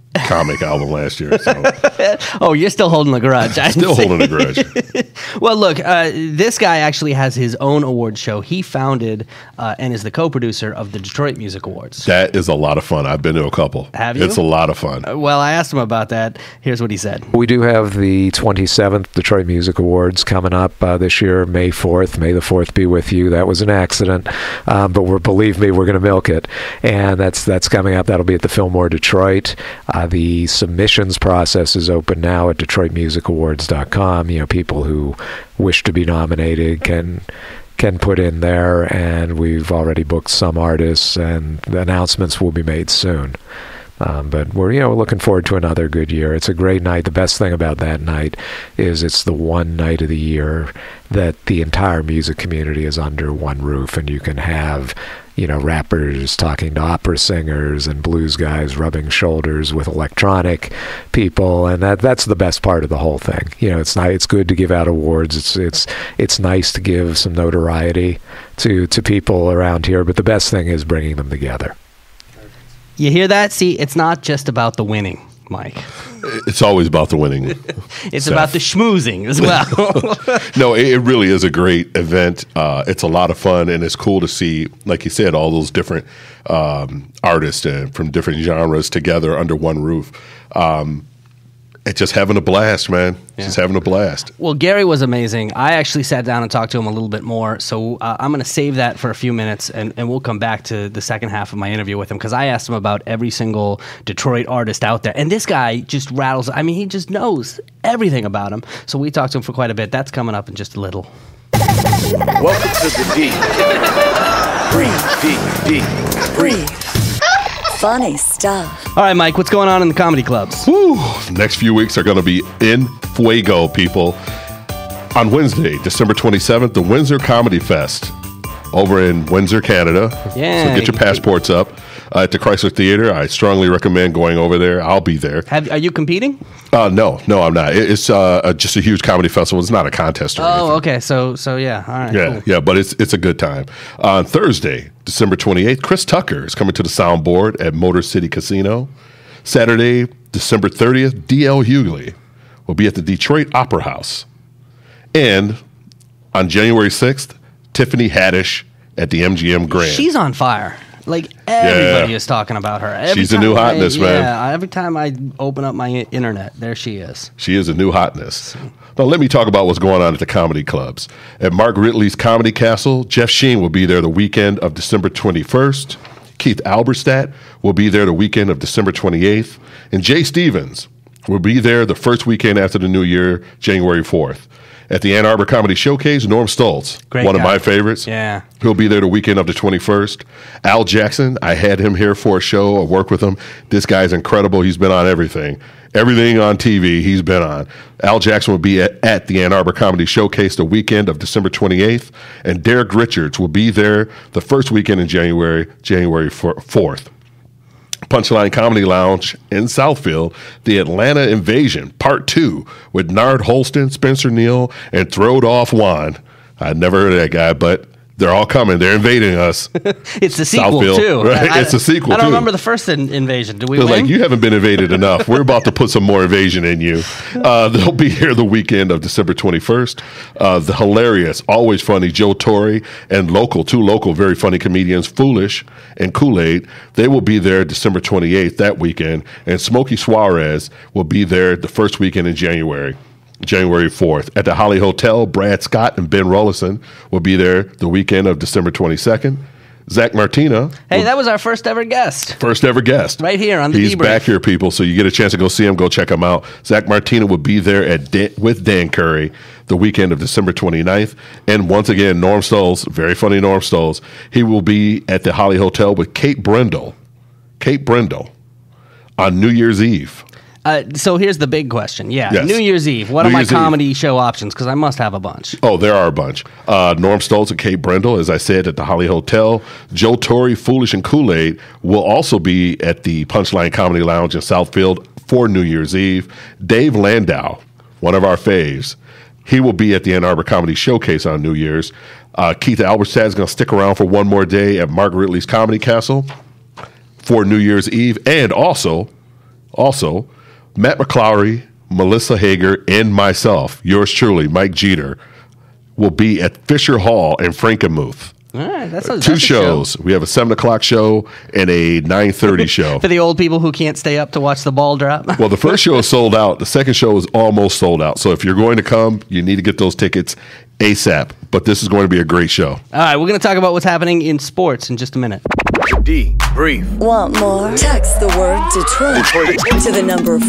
Speaker 5: comic album last year. So.
Speaker 4: Oh, you're still holding a grudge.
Speaker 5: Still holding a grudge.
Speaker 4: Well, look, this guy actually has his own award show. He founded and is the co-producer of the Detroit Music Awards.
Speaker 5: That is a lot of fun. I've been to a couple.
Speaker 4: Have you?
Speaker 5: It's a lot of fun.
Speaker 4: Well, I asked him about that. Here's what he said.
Speaker 1: We do have the 27th Detroit Music Awards coming up this year, May 4th. May the 4th be with you. That was an accident, but believe me, we're going to milk it. And that's coming up. That'll be at the Fillmore Detroit. The submissions process is open now at DetroitMusicAwards.com. You know, people who wish to be nominated can put in there, and we've already booked some artists, and the announcements will be made soon. But we're looking forward to another good year. It's a great night. The best thing about that night is it's the one night of the year that the entire music community is under one roof, and you can have rappers talking to opera singers and blues guys rubbing shoulders with electronic people, and that's the best part of the whole thing. It's good to give out awards. It's nice to give some notoriety to people around here, but the best thing is bringing them together.
Speaker 4: You hear that? See, it's not just about the winning, Mike.
Speaker 5: It's always about the winning.
Speaker 4: It's about the schmoozing as well.
Speaker 5: No, it really is a great event. It's a lot of fun, and it's cool to see, like you said, all those different artists from different genres together under one roof. It's just having a blast, man.
Speaker 4: Yeah.
Speaker 5: Just having a blast.
Speaker 4: Well, Gary was amazing. I actually sat down and talked to him a little bit more, so I'm going to save that for a few minutes, and we'll come back to the second half of my interview with him, because I asked him about every single Detroit artist out there, and this guy just rattles. I mean, he just knows everything about him, so we talked to him for quite a bit. That's coming up in just a little.
Speaker 2: Welcome to the deep. Breathe.
Speaker 3: Breathe. Funny stuff.
Speaker 4: All right, Mike, what's going on in the comedy clubs?
Speaker 5: Woo! Next few weeks are going to be in fuego, people. On Wednesday, December 27th, the Windsor Comedy Fest over in Windsor, Canada.
Speaker 4: Yeah.
Speaker 5: So get your passports up at the Chrysler Theater. I strongly recommend going over there. I'll be there.
Speaker 4: Are you competing?
Speaker 5: No, I'm not. It's just a huge comedy festival. It's not a contest or anything.
Speaker 4: Oh, okay. So yeah. All right.
Speaker 5: Yeah,
Speaker 4: cool.
Speaker 5: yeah, but it's a good time. On Thursday, December 28th, Chris Tucker is coming to the soundboard at Motor City Casino. Saturday, December 30th, D.L. Hughley will be at the Detroit Opera House. And on January 6th, Tiffany Haddish at the MGM Grand.
Speaker 4: She's on fire. Like, everybody is talking about her.
Speaker 5: She's a new hotness, man.
Speaker 4: Yeah, every time I open up my internet, there she is.
Speaker 5: She is a new hotness. Now, let me talk about what's going on at the comedy clubs. At Mark Ridley's Comedy Castle, Jeff Sheen will be there the weekend of December 21st. Keith Alberstadt will be there the weekend of December 28th. And Jay Stevens will be there the first weekend after the new year, January 4th. At the Ann Arbor Comedy Showcase, Norm Stoltz,
Speaker 4: Great
Speaker 5: one
Speaker 4: guy.
Speaker 5: of my favorites.
Speaker 4: Yeah.
Speaker 5: He'll be there the weekend of the 21st. Al Jackson, I had him here for a show. I worked with him. This guy's incredible. He's been on everything. Everything on TV he's been on. Al Jackson will be at the Ann Arbor Comedy Showcase the weekend of December 28th. And Derek Richards will be there the first weekend in January 4th. Punchline Comedy Lounge in Southfield, The Atlanta Invasion, Part 2, with Nard Holston, Spencer Neal, and Throwed Off Juan. I'd never heard of that guy, but they're all coming. They're invading us.
Speaker 4: It's the sequel,
Speaker 5: Southfield,
Speaker 4: too.
Speaker 5: right? It's a sequel,
Speaker 4: I don't
Speaker 5: too.
Speaker 4: remember the first invasion. Did we
Speaker 5: They're
Speaker 4: win?
Speaker 5: like, you haven't been invaded enough. We're about to put some more invasion in you. They'll be here the weekend of December 21st. The hilarious, always funny Joe Torre and two local very funny comedians, Foolish and Kool-Aid, they will be there December 28th that weekend. And Smokey Suarez will be there the first weekend in January 4th. At the Holly Hotel, Brad Scott and Ben Rollison will be there the weekend of December 22nd. Zach Martina.
Speaker 4: Hey, that was our first ever guest.
Speaker 5: First ever guest.
Speaker 4: Right here on the
Speaker 5: He's
Speaker 4: Debrief.
Speaker 5: back here, people, so you get a chance to go see him, go check him out. Zach Martina will be there with Dan Curry the weekend of December 29th. And once again, Norm Stoltz, very funny Norm Stoltz, he will be at the Holly Hotel with Kate Brendel on New Year's Eve.
Speaker 4: So here's the big question. Yeah,
Speaker 5: Yes.
Speaker 4: New Year's Eve. What
Speaker 5: New
Speaker 4: are my
Speaker 5: Year's Eve.
Speaker 4: comedy show options? Because I must have a bunch.
Speaker 5: Oh, there are a bunch. Norm Stoltz and Kate Brendel, as I said, at the Holly Hotel. Joe Torre, Foolish, and Kool-Aid will also be at the Punchline Comedy Lounge in Southfield for New Year's Eve. Dave Landau, one of our faves, he will be at the Ann Arbor Comedy Showcase on New Year's. Keith Alberstadt is going to stick around for one more day at Mark Ridley's Comedy Castle for New Year's Eve. And also Also, Matt McClary, Melissa Hager, and myself, yours truly, Mike Jeter, will be at Fisher Hall in Frankenmuth.
Speaker 4: All right, that's
Speaker 5: Two shows. We have a 7 o'clock show and a 9:30 show.
Speaker 4: For the old people who can't stay up to watch the ball drop.
Speaker 5: Well, the first show is sold out. The second show is almost sold out. So if you're going to come, you need to get those tickets ASAP. But this is going to be a great show.
Speaker 4: All right, we're going to talk about what's happening in sports in just a minute.
Speaker 2: Debrief.
Speaker 3: Want more? Text the word Detroit to the number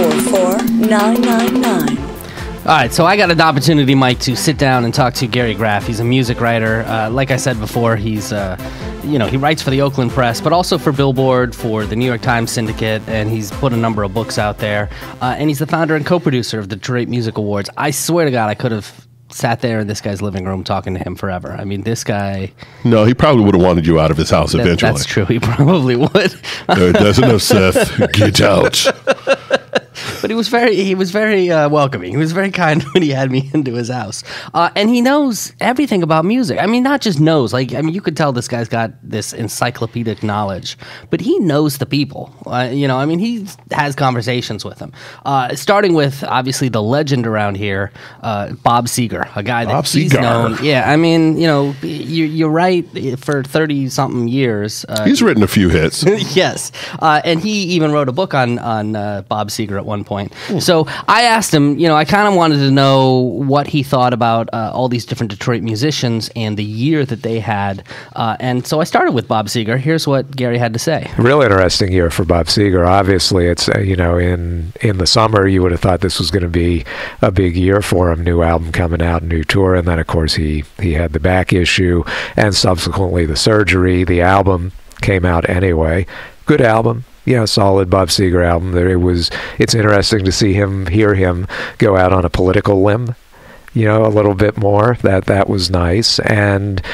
Speaker 3: 444-999.
Speaker 4: All right, so I got an opportunity, Mike, to sit down and talk to Gary Graff. He's a music writer. Like I said before, he's, he writes for the Oakland Press, but also for Billboard, for the New York Times Syndicate, and he's put a number of books out there. And he's the founder and co-producer of the Detroit Music Awards. I swear to God, I could have sat there in this guy's living room talking to him forever. I mean, this guy...
Speaker 5: No, he probably would have wanted you out of his house eventually.
Speaker 4: That's true. He probably would.
Speaker 5: That's enough, Seth. Get out.
Speaker 4: But he was very welcoming. He was very kind when he had me into his house. And he knows everything about music. I mean, not just knows. You could tell this guy's got this encyclopedic knowledge. But he knows the people. He has conversations with them. Starting with, obviously, the legend around here, Bob Seger, a guy that he's known. Yeah, I mean, you're right. For 30-something years.
Speaker 5: He's written a few hits.
Speaker 4: Yes. And he even wrote a book on Bob Seger at one point. So I asked him, I kind of wanted to know what he thought about all these different Detroit musicians and the year that they had. And so I started with Bob Seger. Here's what Gary had to say.
Speaker 1: Real interesting year for Bob Seger. Obviously, it's, in the summer, you would have thought this was going to be a big year for him. New album coming out, new tour. And then, of course, he had the back issue and subsequently the surgery. The album came out anyway. Good album. Yeah, solid Bob Seger album. It's interesting to hear him go out on a political limb, a little bit more. That was nice. And,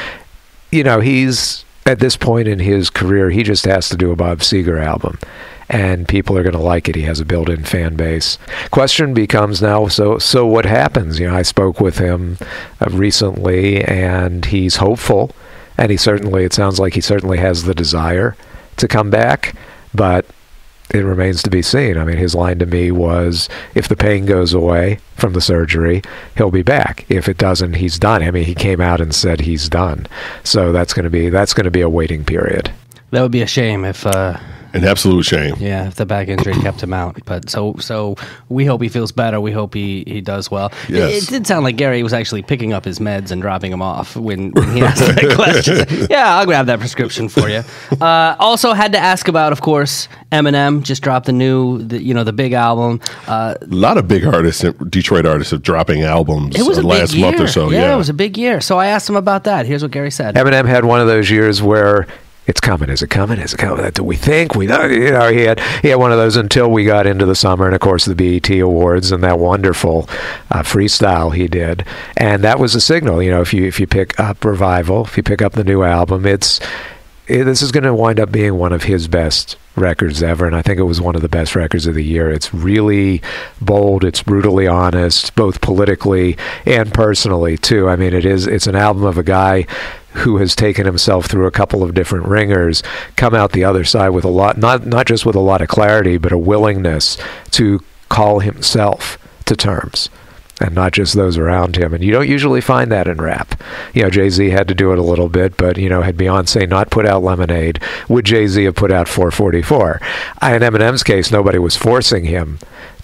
Speaker 1: he's at this point in his career, he just has to do a Bob Seger album. And people are going to like it. He has a built-in fan base. Question becomes now, so what happens? I spoke with him recently, and he's hopeful. And it sounds like he certainly has the desire to come back. But it remains to be seen. I mean, his line to me was, if the pain goes away from the surgery, he'll be back. If it doesn't, he's done. I mean, he came out and said he's done. So that's going to be a waiting period.
Speaker 4: That would be a shame if...
Speaker 5: An absolute shame.
Speaker 4: Yeah, if the back injury kept him out. But so we hope he feels better. We hope he does well.
Speaker 5: Yes.
Speaker 4: It did sound like Gary was actually picking up his meds and dropping them off when he asked that question. Yeah, I'll grab that prescription for you. Also had to ask about, of course, Eminem just dropped the big album.
Speaker 5: A lot of big artists, Detroit artists, are dropping albs
Speaker 4: it was a
Speaker 5: last
Speaker 4: big year.
Speaker 5: month or so.
Speaker 4: Yeah, it was a big year. So I asked him about that. Here's what Gary said.
Speaker 1: Eminem had one of those years where it's coming. Is it coming? Is it coming? Do we think? We know. He had one of those until we got into the summer, and of course the BET Awards and that wonderful freestyle he did, and that was a signal. If you pick up Revival, if you pick up the new album, this is going to wind up being one of his best records ever, and I think it was one of the best records of the year. It's really bold, it's brutally honest, both politically and personally too. I mean, it's an album of a guy who has taken himself through a couple of different ringers, come out the other side with a lot, not just with a lot of clarity, but a willingness to call himself to terms. And not just those around him. And you don't usually find that in rap. Jay-Z had to do it a little bit, but, had Beyonce not put out Lemonade, would Jay-Z have put out 444? In Eminem's case, nobody was forcing him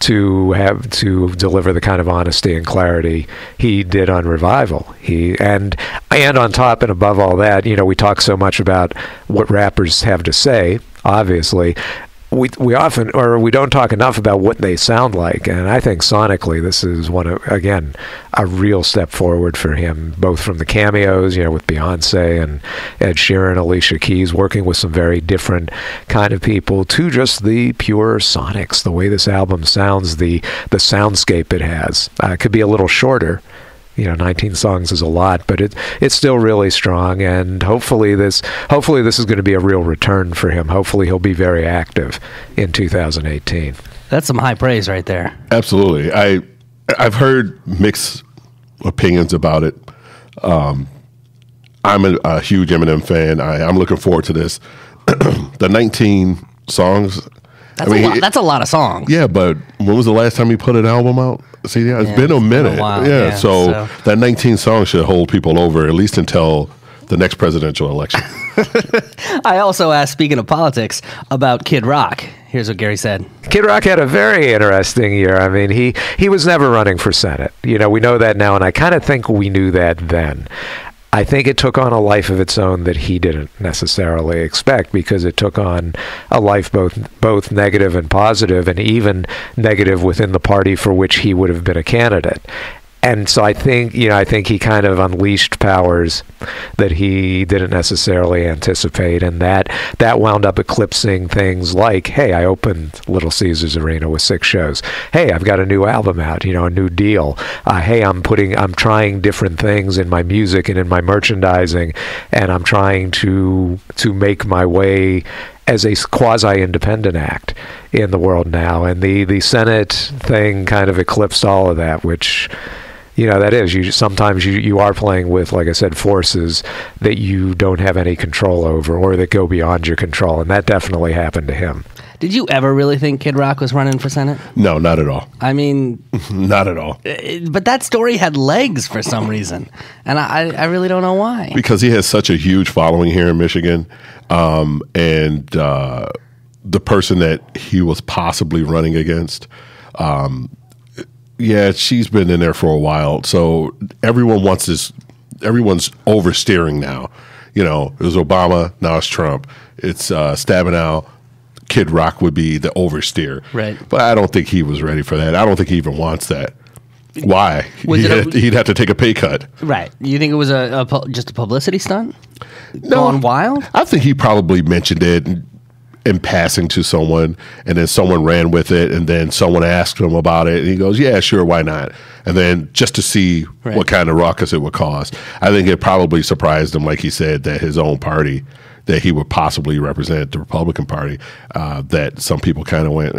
Speaker 1: to deliver the kind of honesty and clarity he did on Revival. And on top and above all that, we talk so much about what rappers have to say, obviously. We don't talk enough about what they sound like, and I think sonically this is a real step forward for him, both from the cameos, with Beyonce and Ed Sheeran, Alicia Keys, working with some very different kind of people, to just the pure sonics, the way this album sounds, the soundscape it has. It could be a little shorter. 19 songs is a lot, but it's still really strong, and hopefully this is going to be a real return for him. Hopefully he'll be very active in 2018.
Speaker 4: That's some high praise right there.
Speaker 5: Absolutely. I've heard mixed opinions about it. I'm a huge Eminem fan. I'm looking forward to this. The 19 songs,
Speaker 4: That's a lot of songs.
Speaker 5: Yeah, but when was the last time he put an album out? See, it's been a minute.
Speaker 4: Been a while.
Speaker 5: Yeah, so that 19 songs should hold people over at least until the next presidential election.
Speaker 4: I also asked, speaking of politics, about Kid Rock. Here's what Gary said.
Speaker 1: Kid Rock had a very interesting year. I mean, he was never running for Senate. We know that now, and I kind of think we knew that then. I think it took on a life of its own that he didn't necessarily expect, because it took on a life both negative and positive, and even negative within the party for which he would have been a candidate. And so I think he kind of unleashed powers that he didn't necessarily anticipate, and that wound up eclipsing things like, hey, I opened Little Caesars Arena with 6 shows. Hey, I've got a new album out, a new deal. Hey, I'm trying different things in my music and in my merchandising, and I'm trying to make my way as a quasi-independent act in the world now. And the Senate thing kind of eclipsed all of that, which... that is, sometimes you are playing with, like I said, forces that you don't have any control over, or that go beyond your control, and that definitely happened to him.
Speaker 4: Did you ever really think Kid Rock was running for Senate?
Speaker 5: No, not at all.
Speaker 4: I mean...
Speaker 5: not at all.
Speaker 4: But that story had legs for some reason, and I really don't know why.
Speaker 5: Because he has such a huge following here in Michigan, and the person that he was possibly running against... yeah, she's been in there for a while. So everyone wants this. Everyone's oversteering now. It was Obama, now it's Trump. It's Stabenow. Kid Rock would be the oversteer.
Speaker 4: Right.
Speaker 5: But I don't think he was ready for that. I don't think he even wants that. Why? He'd have to take a pay cut.
Speaker 4: Right. You think it was just a publicity stunt?
Speaker 5: No.
Speaker 4: Gone wild?
Speaker 5: I think he probably mentioned it in passing to someone, and then someone ran with it, and then someone asked him about it, and he goes, yeah, sure, why not? And then just to see what kind of ruckus it would cause. I think it probably surprised him, like he said, that his own party, that he would possibly represent the Republican Party, that some people kind of went,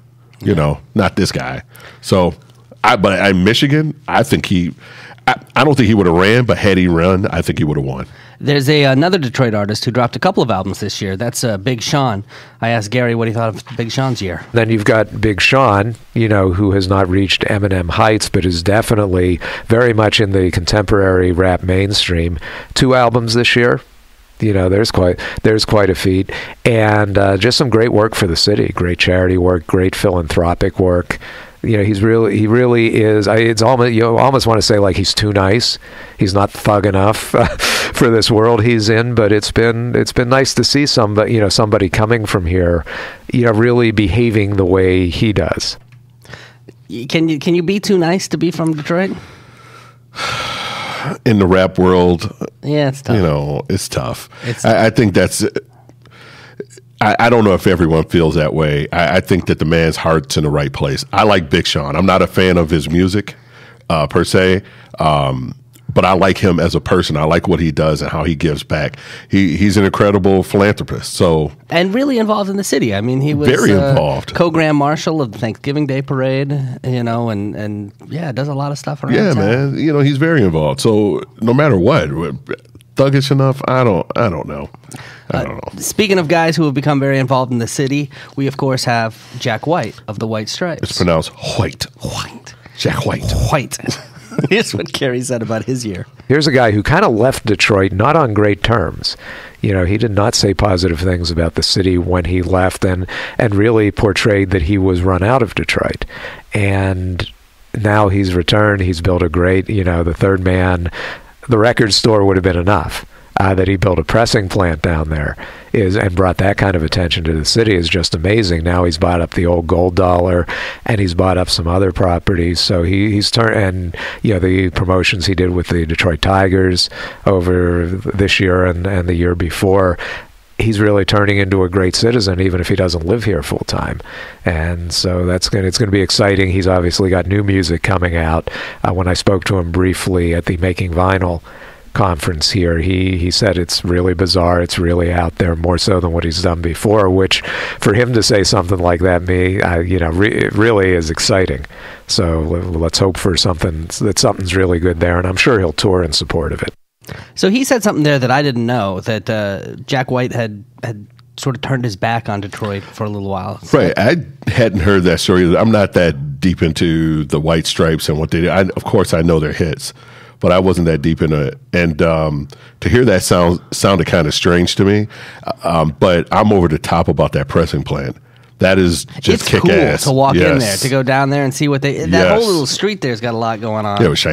Speaker 5: not this guy. So, but in Michigan, I think I don't think he would have ran, but had he run, I think he would have won.
Speaker 4: There's another Detroit artist who dropped a couple of albums this year. That's Big Sean. I asked Gary what he thought of Big Sean's year.
Speaker 1: Then you've got Big Sean, who has not reached Eminem heights, but is definitely very much in the contemporary rap mainstream. 2 albums this year. There's quite a feat, and just some great work for the city. Great charity work, great philanthropic work. He really is. It's almost, you almost want to say, like, he's too nice. He's not thug enough for this world he's in. But it's been nice to see somebody coming from here, really behaving the way he does.
Speaker 4: Can you be too nice to be from Detroit?
Speaker 5: In the rap world,
Speaker 4: yeah, it's tough.
Speaker 5: It's tough. I think that's. I don't know if everyone feels that way. I think that the man's heart's in the right place. I like Big Sean. I'm not a fan of his music per se, but I like him as a person. I like what he does and how he gives back. He's an incredible philanthropist.
Speaker 4: And really involved in the city. I mean, he was
Speaker 5: very involved.
Speaker 4: Co-Grand Marshal of the Thanksgiving Day Parade, and yeah, does a lot of stuff around town.
Speaker 5: Man. He's very involved. So no matter what, thuggish enough, I don't know. I don't know.
Speaker 4: Speaking of guys who have become very involved in the city, we of course have Jack White of the White Stripes.
Speaker 5: It's pronounced White. Jack White.
Speaker 4: White. Here's what Kerry said about his year.
Speaker 1: Here's a guy who kind of left Detroit not on great terms. He did not say positive things about the city when he left, and really portrayed that he was run out of Detroit. And now he's returned. He's built a great, the third man. The record store would have been enough. That he built a pressing plant down there and brought that kind of attention to the city is just amazing. Now he's bought up the old Gold Dollar, and he's bought up some other properties. So he's turned, and the promotions he did with the Detroit Tigers over this year and the year before. He's really turning into a great citizen, even if he doesn't live here full time. And so it's going to be exciting. He's obviously got new music coming out. When I spoke to him briefly at the Making Vinyl conference here, he said it's really bizarre, it's really out there, more so than what he's done before, which for him to say something like that, it really is exciting. So let's hope for something's really good there, and I'm sure he'll tour in support of it.
Speaker 4: So he said something there that I didn't know, that Jack White had sort of turned his back on Detroit for a little while.
Speaker 5: Right. I hadn't heard that story. I'm not that deep into the White Stripes and what they do. Of course, I know their hits, but I wasn't that deep into it. And to hear that sounded kind of strange to me. But I'm over the top about that pressing plant. That is just kick ass.
Speaker 4: To walk in there, to go down there and see what that whole little street there's got a lot going on.
Speaker 5: Yeah, with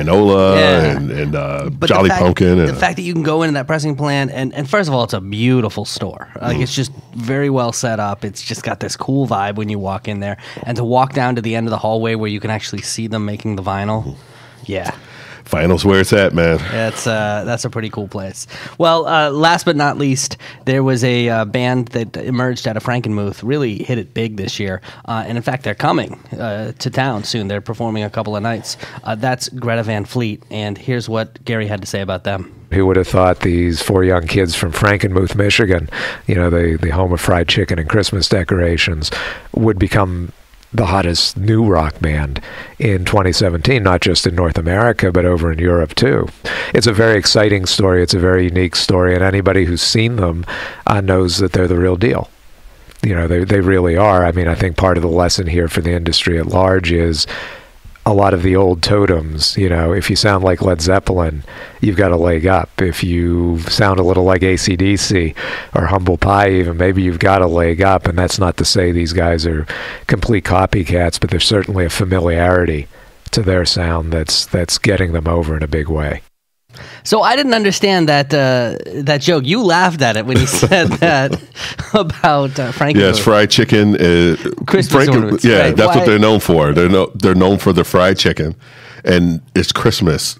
Speaker 5: Shinola and Jolly Pumpkin.
Speaker 4: The fact that you can go into that pressing plant, and first of all, it's a beautiful store. Like it's just very well set up. It's just got this cool vibe when you walk in there. And to walk down to the end of the hallway where you can actually see them making the vinyl. Yeah.
Speaker 5: Finals where it's at, man.
Speaker 4: That's a pretty cool place. Well, last but not least, there was a band that emerged out of Frankenmuth, really hit it big this year. And in fact, they're coming to town soon. They're performing a couple of nights. That's Greta Van Fleet, and here's what Gary had to say about them.
Speaker 1: Who would have thought these 4 young kids from Frankenmuth, Michigan, the home of fried chicken and Christmas decorations, would become the hottest new rock band in 2017, not just in North America, but over in Europe too. It's a very exciting story. It's a very unique story, and anybody who's seen them knows that they're the real deal. They really are. I mean, I think part of the lesson here for the industry at large is a lot of the old totems, if you sound like Led Zeppelin, you've got a leg up. If you sound a little like AC/DC or Humble Pie even, maybe you've got a leg up. And that's not to say these guys are complete copycats, but there's certainly a familiarity to their sound that's getting them over in a big way.
Speaker 4: So I didn't understand that joke. You laughed at it when you said that about Frankenmuth.
Speaker 5: Yes, fried chicken.
Speaker 4: Christmas ornaments.
Speaker 5: Yeah,
Speaker 4: right.
Speaker 5: that's what they're known for. They're known for the fried chicken, and it's Christmas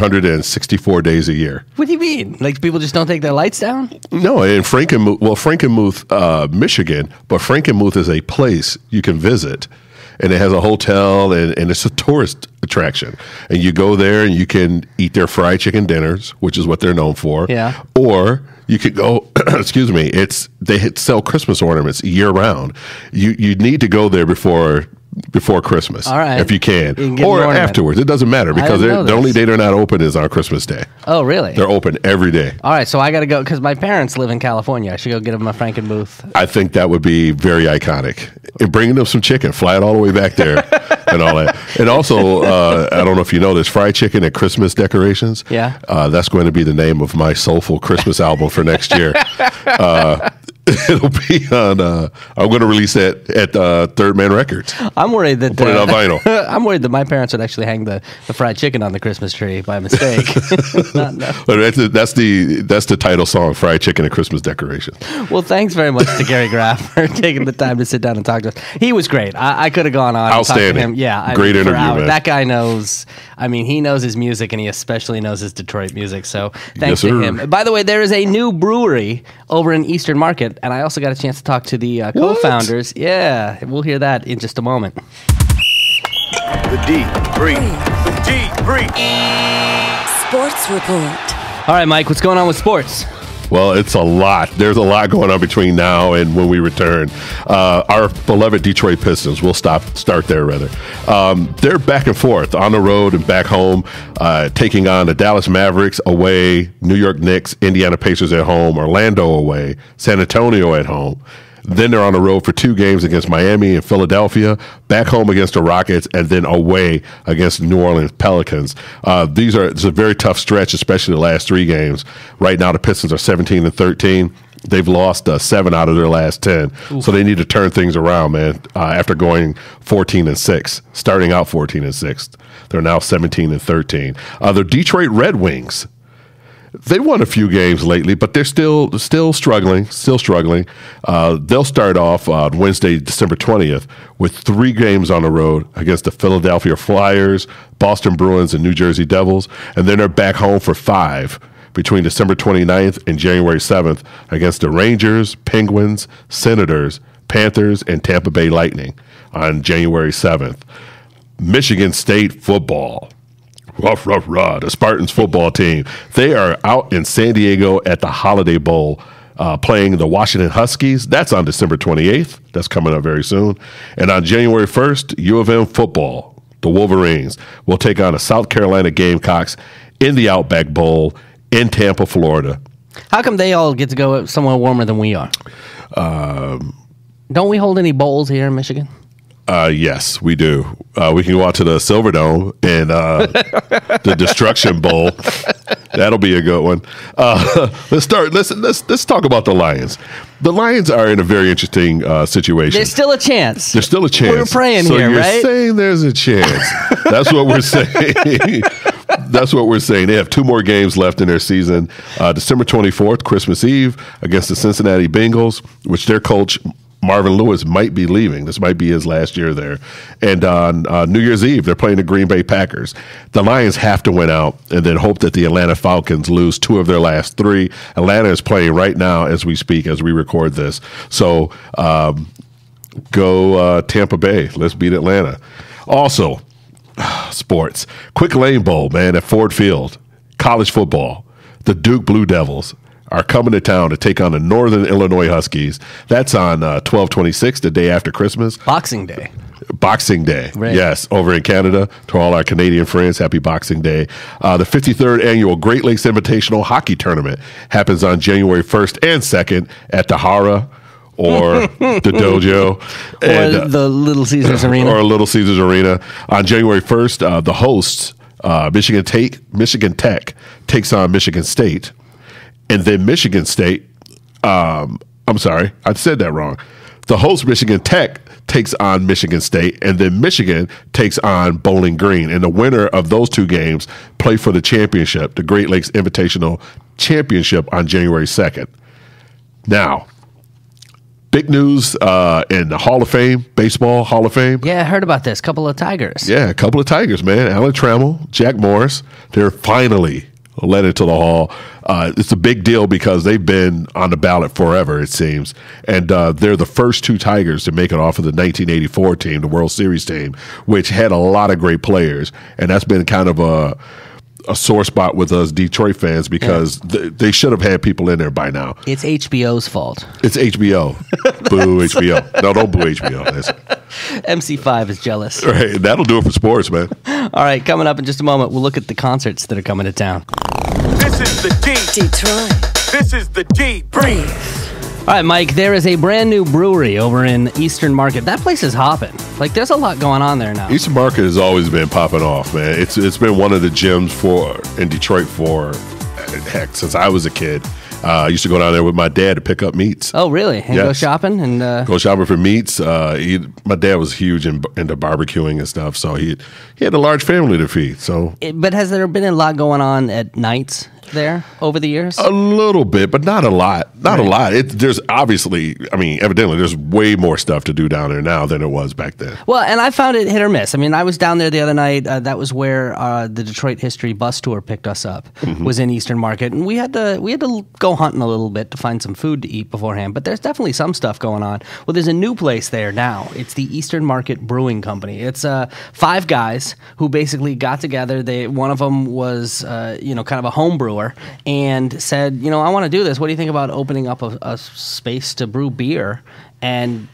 Speaker 5: 364 days a year.
Speaker 4: What do you mean? Like people just don't take their lights down?
Speaker 5: No, in Frankenmuth, Michigan, but Frankenmuth is a place you can visit. And it has a hotel, and it's a tourist attraction. And you go there, and you can eat their fried chicken dinners, which is what they're known for.
Speaker 4: Yeah.
Speaker 5: Or you could go. Excuse me. They sell Christmas ornaments year round. You need to go there before Christmas,
Speaker 4: all right,
Speaker 5: if you can
Speaker 4: get
Speaker 5: or afterwards. It doesn't matter because the only day they're not open is on Christmas Day.
Speaker 4: Oh, really?
Speaker 5: They're open every day.
Speaker 4: All right, so I got to go because my parents live in California. I should go get them a Frankenmuth.
Speaker 5: I think that would be very iconic. And bringing them some chicken, fly it all the way back there and all that. And also, I don't know if you know this, fried chicken and Christmas decorations.
Speaker 4: Yeah.
Speaker 5: That's going to be the name of my soulful Christmas album for next year. It'll be on. I'm going to release it at Third Man Records.
Speaker 4: I'm worried that
Speaker 5: put it on vinyl.
Speaker 4: I'm worried that my parents would actually hang the fried chicken on the Christmas tree by mistake.
Speaker 5: That's the title song, "Fried Chicken and Christmas Decorations."
Speaker 4: Well, thanks very much to Gary Graff for taking the time to sit down and talk to us. He was great. I could have gone on.
Speaker 5: Outstanding.
Speaker 4: And talked to him. Yeah,
Speaker 5: great interview, man.
Speaker 4: That guy knows. I mean, he knows his music, and he especially knows his Detroit music. So thanks to him. By the way, there is a new brewery over in Eastern Market, and I also got a chance to talk to the co-founders. Yeah, we'll hear that in just a moment.
Speaker 2: The D3. The D3.
Speaker 3: Sports Report.
Speaker 4: All right, Mike, what's going on with sports?
Speaker 5: Well, it's a lot. There's a lot going on between now and when we return. Our beloved Detroit Pistons, we'll start there rather. They're back and forth on the road and back home, taking on the Dallas Mavericks away, New York Knicks, Indiana Pacers at home, Orlando away, San Antonio at home. Then they're on the road for 2 games against Miami and Philadelphia, back home against the Rockets, and then away against the New Orleans Pelicans. It's a very tough stretch, especially the last 3 games. Right now, the Pistons are 17-13. They've lost 7 out of their last 10. Oof. So they need to turn things around, man, after going 14-6, starting out 14-6. They're now 17-13. The Detroit Red Wings, they won a few games lately, but they're still struggling. They'll start off on Wednesday, December 20th, with 3 games on the road against the Philadelphia Flyers, Boston Bruins, and New Jersey Devils, and then they're back home for 5 between December 29th and January 7th against the Rangers, Penguins, Senators, Panthers, and Tampa Bay Lightning on January 7th. Michigan State football. The Spartans football team. They are out in San Diego at the Holiday Bowl playing the Washington Huskies. That's on December 28th. That's coming up very soon. And on January 1st, U of M football, the Wolverines, will take on the South Carolina Gamecocks in the Outback Bowl in Tampa, Florida.
Speaker 4: How come they all get to go somewhere warmer than we are? Don't we hold any bowls here in Michigan?
Speaker 5: Yes, we do. We can go out to the Silverdome and the Destruction Bowl. That'll be a good one. Let's talk about the Lions. The Lions are in a very interesting situation.
Speaker 4: There's still a chance.
Speaker 5: There's still a chance.
Speaker 4: We're praying
Speaker 5: so
Speaker 4: here,
Speaker 5: you're
Speaker 4: right?
Speaker 5: saying there's a chance. That's what we're saying. That's what we're saying. They have 2 more games left in their season. December 24th, Christmas Eve, against the Cincinnati Bengals, which their coach Marvin Lewis might be leaving. This might be his last year there. And on New Year's Eve, they're playing the Green Bay Packers. The Lions have to win out and then hope that the Atlanta Falcons lose 2 of their last 3. Atlanta is playing right now as we speak, as we record this. So go Tampa Bay. Let's beat Atlanta. Also, sports. Quick Lane Bowl, man, at Ford Field. College football. The Duke Blue Devils are coming to town to take on the Northern Illinois Huskies. That's on 12/26, the day after Christmas.
Speaker 4: Boxing Day.
Speaker 5: Boxing Day,
Speaker 4: right.
Speaker 5: Yes, over in Canada. To all our Canadian friends, happy Boxing Day. The 53rd Annual Great Lakes Invitational Hockey Tournament happens on January 1st and 2nd at the Hara or the Dojo.
Speaker 4: Or the Little Caesars Arena.
Speaker 5: Or Little Caesars Arena. On January 1st, the hosts, Michigan Tech, takes on Michigan State. And then Michigan State, I'm sorry, I said that wrong. The host, Michigan Tech, takes on Michigan State, and then Michigan takes on Bowling Green. And the winner of those 2 games play for the championship, the Great Lakes Invitational Championship, on January 2nd. Now, big news in the Hall of Fame, Baseball Hall of Fame.
Speaker 4: Yeah, I heard about this. Couple of Tigers.
Speaker 5: Yeah, a couple of Tigers, man. Alan Trammell, Jack Morris. They're finally led into the Hall. It's a big deal because they've been on the ballot forever, it seems. And they're the first 2 Tigers to make it off of the 1984 team, the World Series team, which had a lot of great players. And that's been kind of a sore spot with us Detroit fans because they should have had people in there by now.
Speaker 4: It's HBO's fault.
Speaker 5: It's HBO. Boo HBO. No, don't boo HBO.
Speaker 4: MC5 is jealous.
Speaker 5: Right, that'll do it for sports, man.
Speaker 4: All right, coming up in just a moment, we'll look at the concerts that are coming to town.
Speaker 2: This is the D.
Speaker 3: Detroit.
Speaker 2: This is the D. Breathe.
Speaker 4: All right, Mike, there is a brand new brewery over in Eastern Market. That place is hopping. Like, there's a lot going on there now.
Speaker 5: Eastern Market has always been popping off, man. It's been one of the gyms in Detroit for, heck, since I was a kid. I used to go down there with my dad to pick up meats.
Speaker 4: Oh, really? And go shopping? And
Speaker 5: go shopping for meats. My dad was huge into barbecuing and stuff, so he had a large family to feed. So,
Speaker 4: but has there been a lot going on at nights there over the years?
Speaker 5: A little bit, but not a lot. Not a lot. There's obviously, evidently, there's way more stuff to do down there now than it was back then.
Speaker 4: Well, and I found it hit or miss. I was down there the other night. That was where the Detroit History bus tour picked us up. Was in Eastern Market, and we had to go hunting a little bit to find some food to eat beforehand. But there's definitely some stuff going on. Well, there's a new place there now. It's the Eastern Market Brewing Company. It's 5 guys who basically got together. One of them was kind of a home brewer and said, I want to do this. What do you think about opening up a space to brew beer? And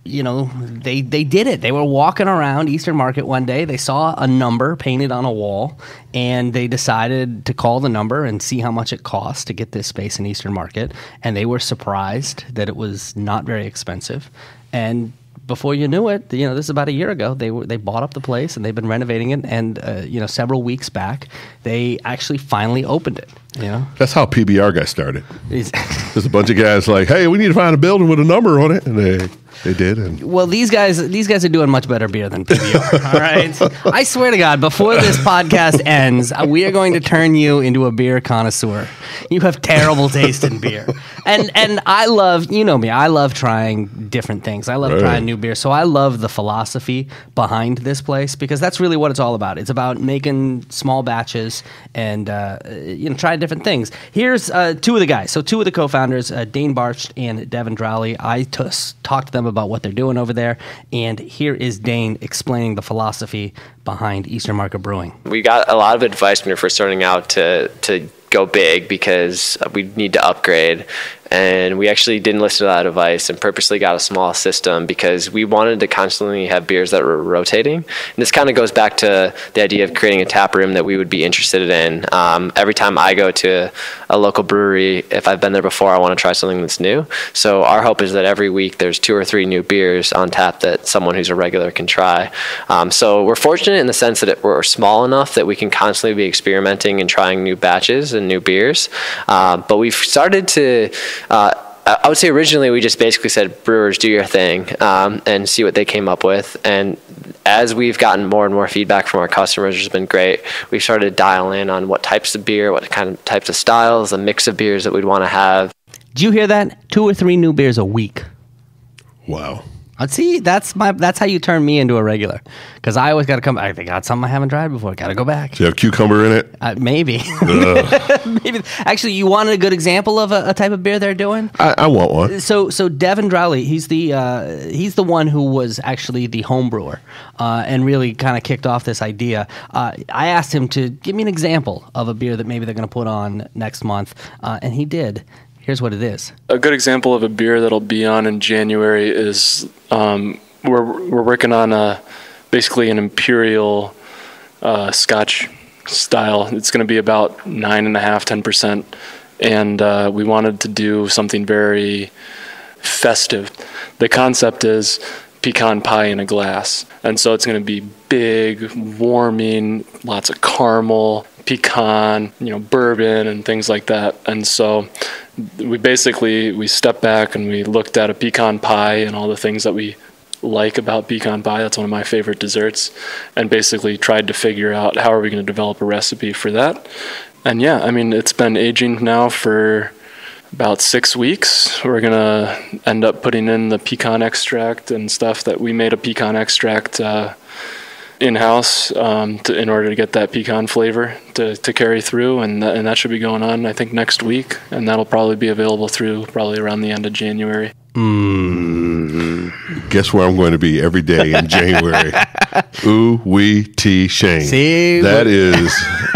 Speaker 4: they did it. They were walking around Eastern Market one day. They saw a number painted on a wall, and they decided to call the number and see how much it cost to get this space in Eastern Market. And they were surprised that it was not very expensive. And before you knew it, this is about a year ago, they bought up the place, and they've been renovating it. And several weeks back, they actually finally opened it.
Speaker 5: That's how PBR got started. There's a bunch of guys like, hey, we need to find a building with a number on it, and they did. And
Speaker 4: well, these guys are doing much better beer than PBR. All right, I swear to God, before this podcast ends, we are going to turn you into a beer connoisseur. You have terrible taste in beer, and I love, me, I love trying different things. I love trying new beer, so I love the philosophy behind this place because that's really what it's all about. It's about making small batches and trying different things. Here's 2 of the guys. So 2 of the co-founders, Dane Barcht and Devin Drowley. I talked to them about what they're doing over there, and here is Dane explaining the philosophy behind Eastern Market Brewing.
Speaker 6: We got a lot of advice when we were first starting out to go big because we need to upgrade. And we actually didn't listen to that advice and purposely got a small system because we wanted to constantly have beers that were rotating. And this kind of goes back to the idea of creating a tap room that we would be interested in. Every time I go to a local brewery, if I've been there before, I want to try something that's new. So our hope is that every week there's 2 or 3 new beers on tap that someone who's a regular can try. So we're fortunate in the sense that we're small enough that we can constantly be experimenting and trying new batches and new beers. But we've started to... I would say originally we just basically said, brewers, do your thing, and see what they came up with. And as we've gotten more and more feedback from our customers, which has been great, we've started to dial in on what types of beer, what kind of types of styles, a mix of beers that we'd want to have.
Speaker 4: Do you hear that? 2 or 3 new beers a week.
Speaker 5: Wow.
Speaker 4: See, that's how you turn me into a regular. Because I always got to come. I got something I haven't tried before. Got to go back.
Speaker 5: Do you have cucumber in it?
Speaker 4: Maybe. Maybe. Actually, you wanted a good example of a type of beer they're doing?
Speaker 5: I want one.
Speaker 4: So Devin Drowley, he's the one who was actually the home brewer and really kind of kicked off this idea. I asked him to give me an example of a beer that maybe they're going to put on next month, and he did. Here's what it is.
Speaker 7: A good example of a beer that'll be on in January is we're working on basically an imperial Scotch style. It's going to be about 9.5%, 10%, and we wanted to do something very festive. The concept is pecan pie in a glass, and so it's going to be big, warming, lots of caramel, pecan, bourbon and things like that. And so we stepped back and we looked at a pecan pie and all the things that we like about pecan pie. That's one of my favorite desserts, and basically tried to figure out how are we going to develop a recipe for that. And it's been aging now for about 6 weeks. We're going to end up putting in the pecan extract and stuff that we made a pecan extract in-house in order to get that pecan flavor to carry through, and that should be going on, I think, next week, and that'll probably be available through probably around the end of January.
Speaker 5: Guess where I'm going to be every day in January? Ooh-wee-tea Shane.
Speaker 4: See?
Speaker 5: That is...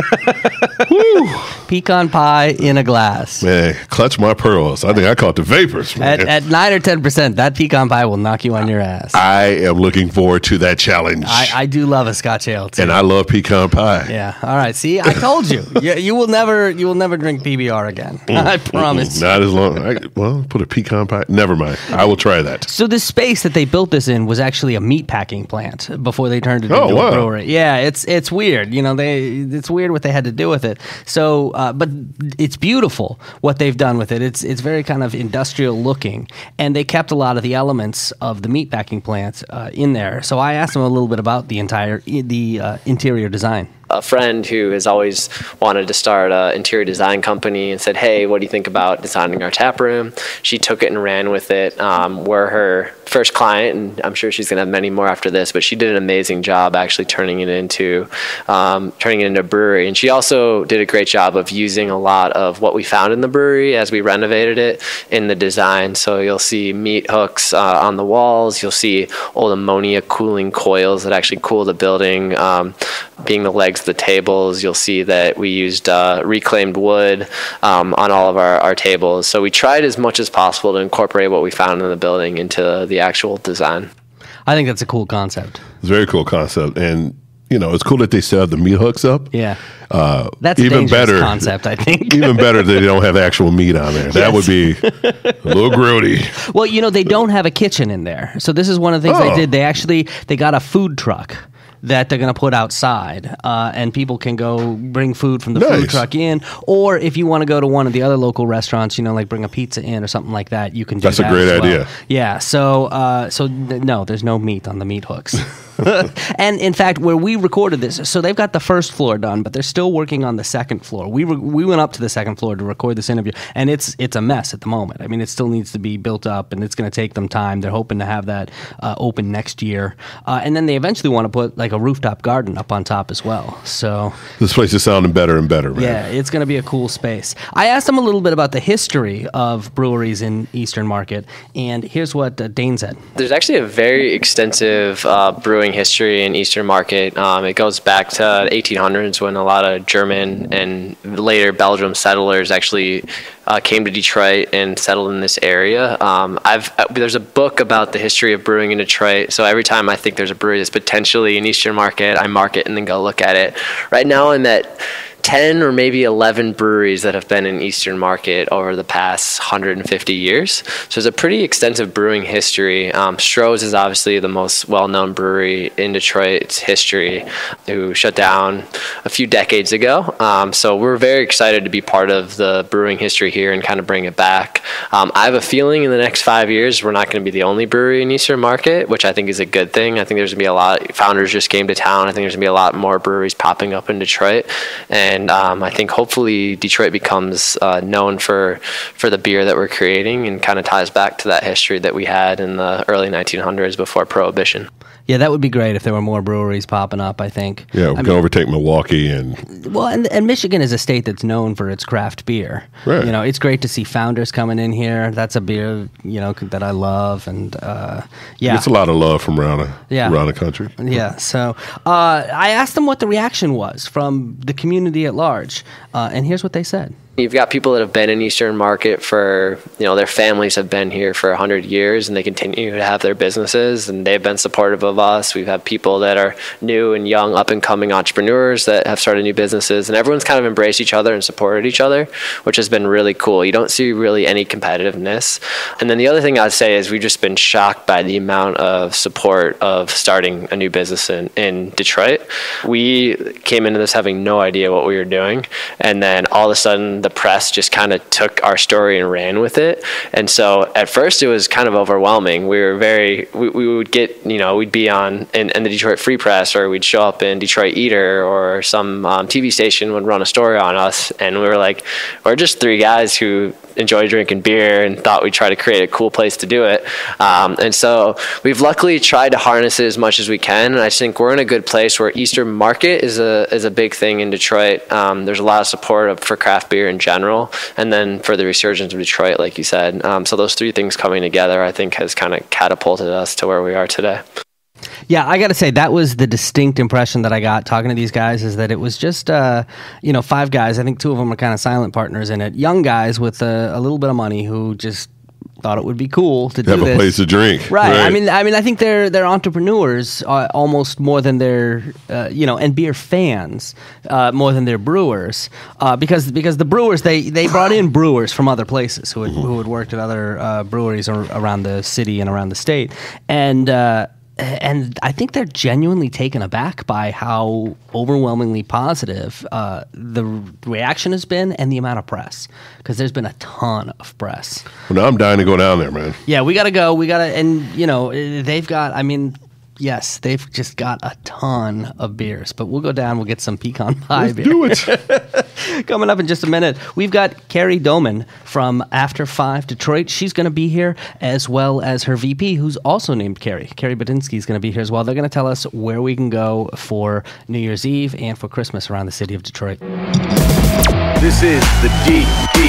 Speaker 5: Woo.
Speaker 4: Pecan pie in a glass.
Speaker 5: Man, clutch my pearls. I think I caught the vapors, man.
Speaker 4: At 9 or 10%, that pecan pie will knock you on your ass.
Speaker 5: I am looking forward to that challenge.
Speaker 4: I do love a Scotch ale, too.
Speaker 5: And I love pecan pie.
Speaker 4: Yeah. All right. See, I told you. You will never drink PBR again. I promise.
Speaker 5: Not as long. Put a pecan pie. Never mind. I will try that.
Speaker 4: So the space that they built this in was actually a meat packing plant before they turned it into a brewery. Yeah, it's weird. It's weird what they had to do with it. So, but it's beautiful what they've done with it. It's very kind of industrial looking, and they kept a lot of the elements of the meat packing plant in there. So I asked them a little bit about the interior design.
Speaker 6: A friend who has always wanted to start an interior design company and said, hey, what do you think about designing our tap room? She took it and ran with it. We're her first client, and I'm sure she's going to have many more after this, but she did an amazing job actually turning it into a brewery. And she also did a great job of using a lot of what we found in the brewery as we renovated it in the design. So you'll see meat hooks on the walls. You'll see old ammonia cooling coils that actually cool the building, being the legs of the tables. You'll see that we used reclaimed wood on all of our tables. So we tried as much as possible to incorporate what we found in the building into the actual design.
Speaker 4: I think that's a cool concept.
Speaker 5: It's a very cool concept. And, it's cool that they still have the meat hooks up.
Speaker 4: Yeah. That's even a dangerous concept, I think.
Speaker 5: Even better that they don't have actual meat on there. That would be a little grody.
Speaker 4: Well, they don't have a kitchen in there. So this is one of the things they did. They got a food truck that they're going to put outside, and people can go bring food from the food truck in, or if you want to go to one of the other local restaurants, like bring a pizza in or something like that, you can do that.
Speaker 5: That's a great idea.
Speaker 4: Well. Yeah, so no, there's no meat on the meat hooks. And in fact, where we recorded this, so they've got the first floor done, but they're still working on the second floor. We went up to the second floor to record this interview, and it's a mess at the moment. I mean, it still needs to be built up, and it's going to take them time. They're hoping to have that open next year, and then they eventually want to put like a rooftop garden up on top as well. So
Speaker 5: this place is sounding better and better, man.
Speaker 4: Yeah, it's going to be a cool space. I asked them a little bit about the history of breweries in Eastern Market, and here's what Dane said.
Speaker 6: There's actually a very extensive brewing brewing history in Eastern Market. It goes back to the 1800s when a lot of German and later Belgium settlers actually came to Detroit and settled in this area. There's a book about the history of brewing in Detroit, so every time I think there's a brewery that's potentially in Eastern Market, I mark it and then go look at it. Right now I'm at 10 or maybe 11 breweries that have been in Eastern Market over the past 150 years. So it's a pretty extensive brewing history. Stroh's is obviously the most well-known brewery in Detroit's history, who shut down a few decades ago. So we're very excited to be part of the brewing history here and kind of bring it back. I have a feeling in the next 5 years we're not going to be the only brewery in Eastern Market, which I think is a good thing. I think there's going to be a lot. Founders just came to town. I think there's going to be a lot more breweries popping up in Detroit. And I think hopefully Detroit becomes known for the beer that we're creating and kind of ties back to that history that we had in the early 1900s before Prohibition.
Speaker 4: Yeah, that would be great if there were more breweries popping up, I think.
Speaker 5: Yeah, we can overtake Milwaukee and...
Speaker 4: Well, and Michigan is a state that's known for its craft beer.
Speaker 5: Right.
Speaker 4: You know, it's great to see Founders coming in here. That's a beer, you know, that I love. And, yeah.
Speaker 5: It's a lot of love from around the country.
Speaker 4: Yeah, so I asked them what the reaction was from the community at large, and here's what they said.
Speaker 6: You've got people that have been in Eastern Market for, you know, their families have been here for 100 years and they continue to have their businesses and they've been supportive of us. We've had people that are new and young, up and coming entrepreneurs that have started new businesses, and everyone's kind of embraced each other and supported each other, which has been really cool. You don't see really any competitiveness. And then the other thing I'd say is we've just been shocked by the amount of support of starting a new business in Detroit. We came into this having no idea what we were doing, and then all of a sudden the press just kind of took our story and ran with it. And so at first it was kind of overwhelming. We would get, you know, we'd be on in the Detroit Free Press, or we'd show up in Detroit Eater, or some TV station would run a story on us. And we were like, we're just three guys who enjoy drinking beer and thought we'd try to create a cool place to do it. And so we've luckily tried to harness it as much as we can. And I think we're in a good place where Eastern Market is a big thing in Detroit. There's a lot of support for craft beer in general, and then for the resurgence of Detroit, like you said. So those three things coming together, I think, has kind of catapulted us to where we are today.
Speaker 4: Yeah, I got to say, that was the distinct impression that I got talking to these guys, is that it was just, you know, five guys. I think two of them are kind of silent partners in it. Young guys with a little bit of money who just thought it would be cool to do this.
Speaker 5: Have a place to drink.
Speaker 4: Right. I mean, I think they're entrepreneurs almost more than they're, you know, and beer fans more than they're brewers, because the brewers, they brought in brewers from other places who had worked at other breweries around the city and around the state, and I think they're genuinely taken aback by how overwhelmingly positive the reaction has been and the amount of press, because there's been a ton of press.
Speaker 5: Well, now I'm dying to go down there, man.
Speaker 4: Yeah, we got to go. And, you know, they've got, I mean, yes, they've just got a ton of beers, but we'll go down, we'll get some pecan pie beer.
Speaker 5: Do it.
Speaker 4: Coming up in just a minute, we've got Carrie Doman from After 5 Detroit. She's going to be here, as well as her VP, who's also named Carrie. Carrie Badinsky is going to be here as well. They're going to tell us where we can go for New Year's Eve and for Christmas around the city of Detroit.
Speaker 2: This is the D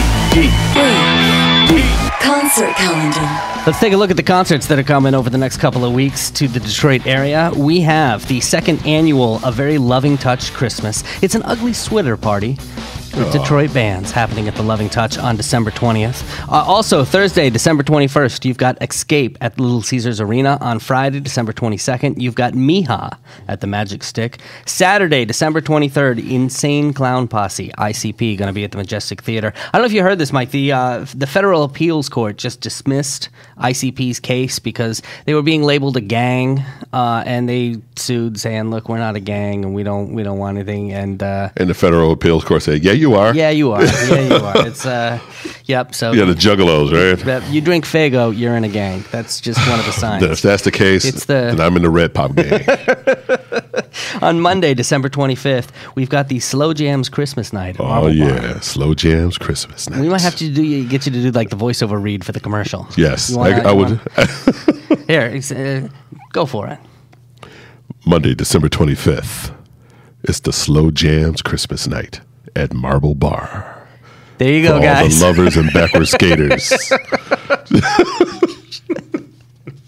Speaker 3: Concert calendar.
Speaker 4: Let's take a look at the concerts that are coming over the next couple of weeks to the Detroit area. We have the second annual A Very Loving Touch Christmas. It's an ugly sweater party with Detroit bands happening at the Loving Touch on December 20th. Also, Thursday, December 21st, you've got Escape at Little Caesars Arena. On Friday, December 22nd, you've got Miha at the Magic Stick. Saturday, December 23rd, Insane Clown Posse, ICP, going to be at the Majestic Theater. I don't know if you heard this, Mike. The Federal Appeals Court just dismissed ICP's case because they were being labeled a gang, and they sued saying, "Look, we're not a gang, and we don't want anything." And
Speaker 5: the Federal Appeals Court said, "Yeah, you are.
Speaker 4: Yeah, you are. Yeah, you are." It's yep. So
Speaker 5: yeah, the Juggalos, right?
Speaker 4: You drink Faygo, you're in a gang. That's just one of the signs.
Speaker 5: If that's the case, then I'm in the Red Pop gang.
Speaker 4: On Monday, December 25th, we've got the Slow Jams Christmas Night.
Speaker 5: Oh yeah, Slow Jams Christmas Night.
Speaker 4: We might have to get you to do like the voiceover read for the commercial.
Speaker 5: Yes, I would.
Speaker 4: Here, go for it.
Speaker 5: Monday, December 25th. It's the Slow Jams Christmas Night at Marble Bar.
Speaker 4: There you go,
Speaker 5: for
Speaker 4: guys.
Speaker 5: All the lovers and backward skaters.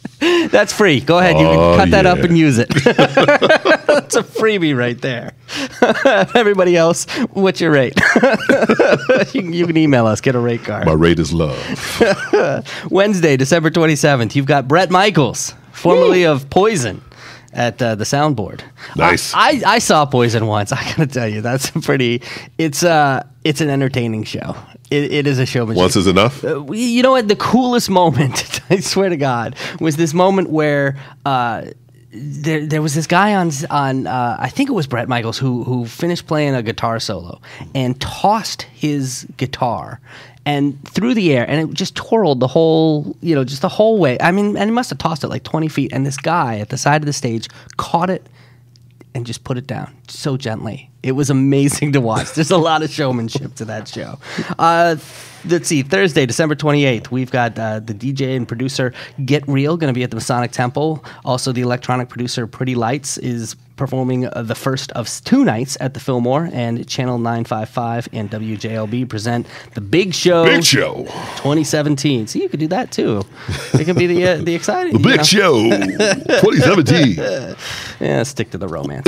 Speaker 4: That's free. Go ahead. You can cut that up and use it. That's a freebie right there. Everybody else, what's your rate? You can email us. Get a rate card.
Speaker 5: My rate is love.
Speaker 4: Wednesday, December 27th, you've got Bret Michaels, formerly of Poison, at the soundboard.
Speaker 5: Nice.
Speaker 4: I saw Poison once. I gotta tell you, that's it's an entertaining show. It is a showmanship.
Speaker 5: Once is enough?
Speaker 4: You know what? The coolest moment, I swear to God, was this moment where there was this guy on I think it was Bret Michaels who finished playing a guitar solo and tossed his guitar and through the air, and it just twirled the whole, just the whole way. I mean, and he must have tossed it like 20 feet, and this guy at the side of the stage caught it and just put it down so gently. It was amazing to watch. There's a lot of showmanship to that show. Let's see, Thursday, December 28th, we've got the DJ and producer Get Real going to be at the Masonic Temple. Also, the electronic producer Pretty Lights is performing the first of 2 nights at the Fillmore, and Channel 955 and WJLB present The Big Show.
Speaker 5: Big Show
Speaker 4: 2017. See, you could do that too. It could be the exciting.
Speaker 5: The Big Show 2017.
Speaker 4: Yeah, stick to the romance.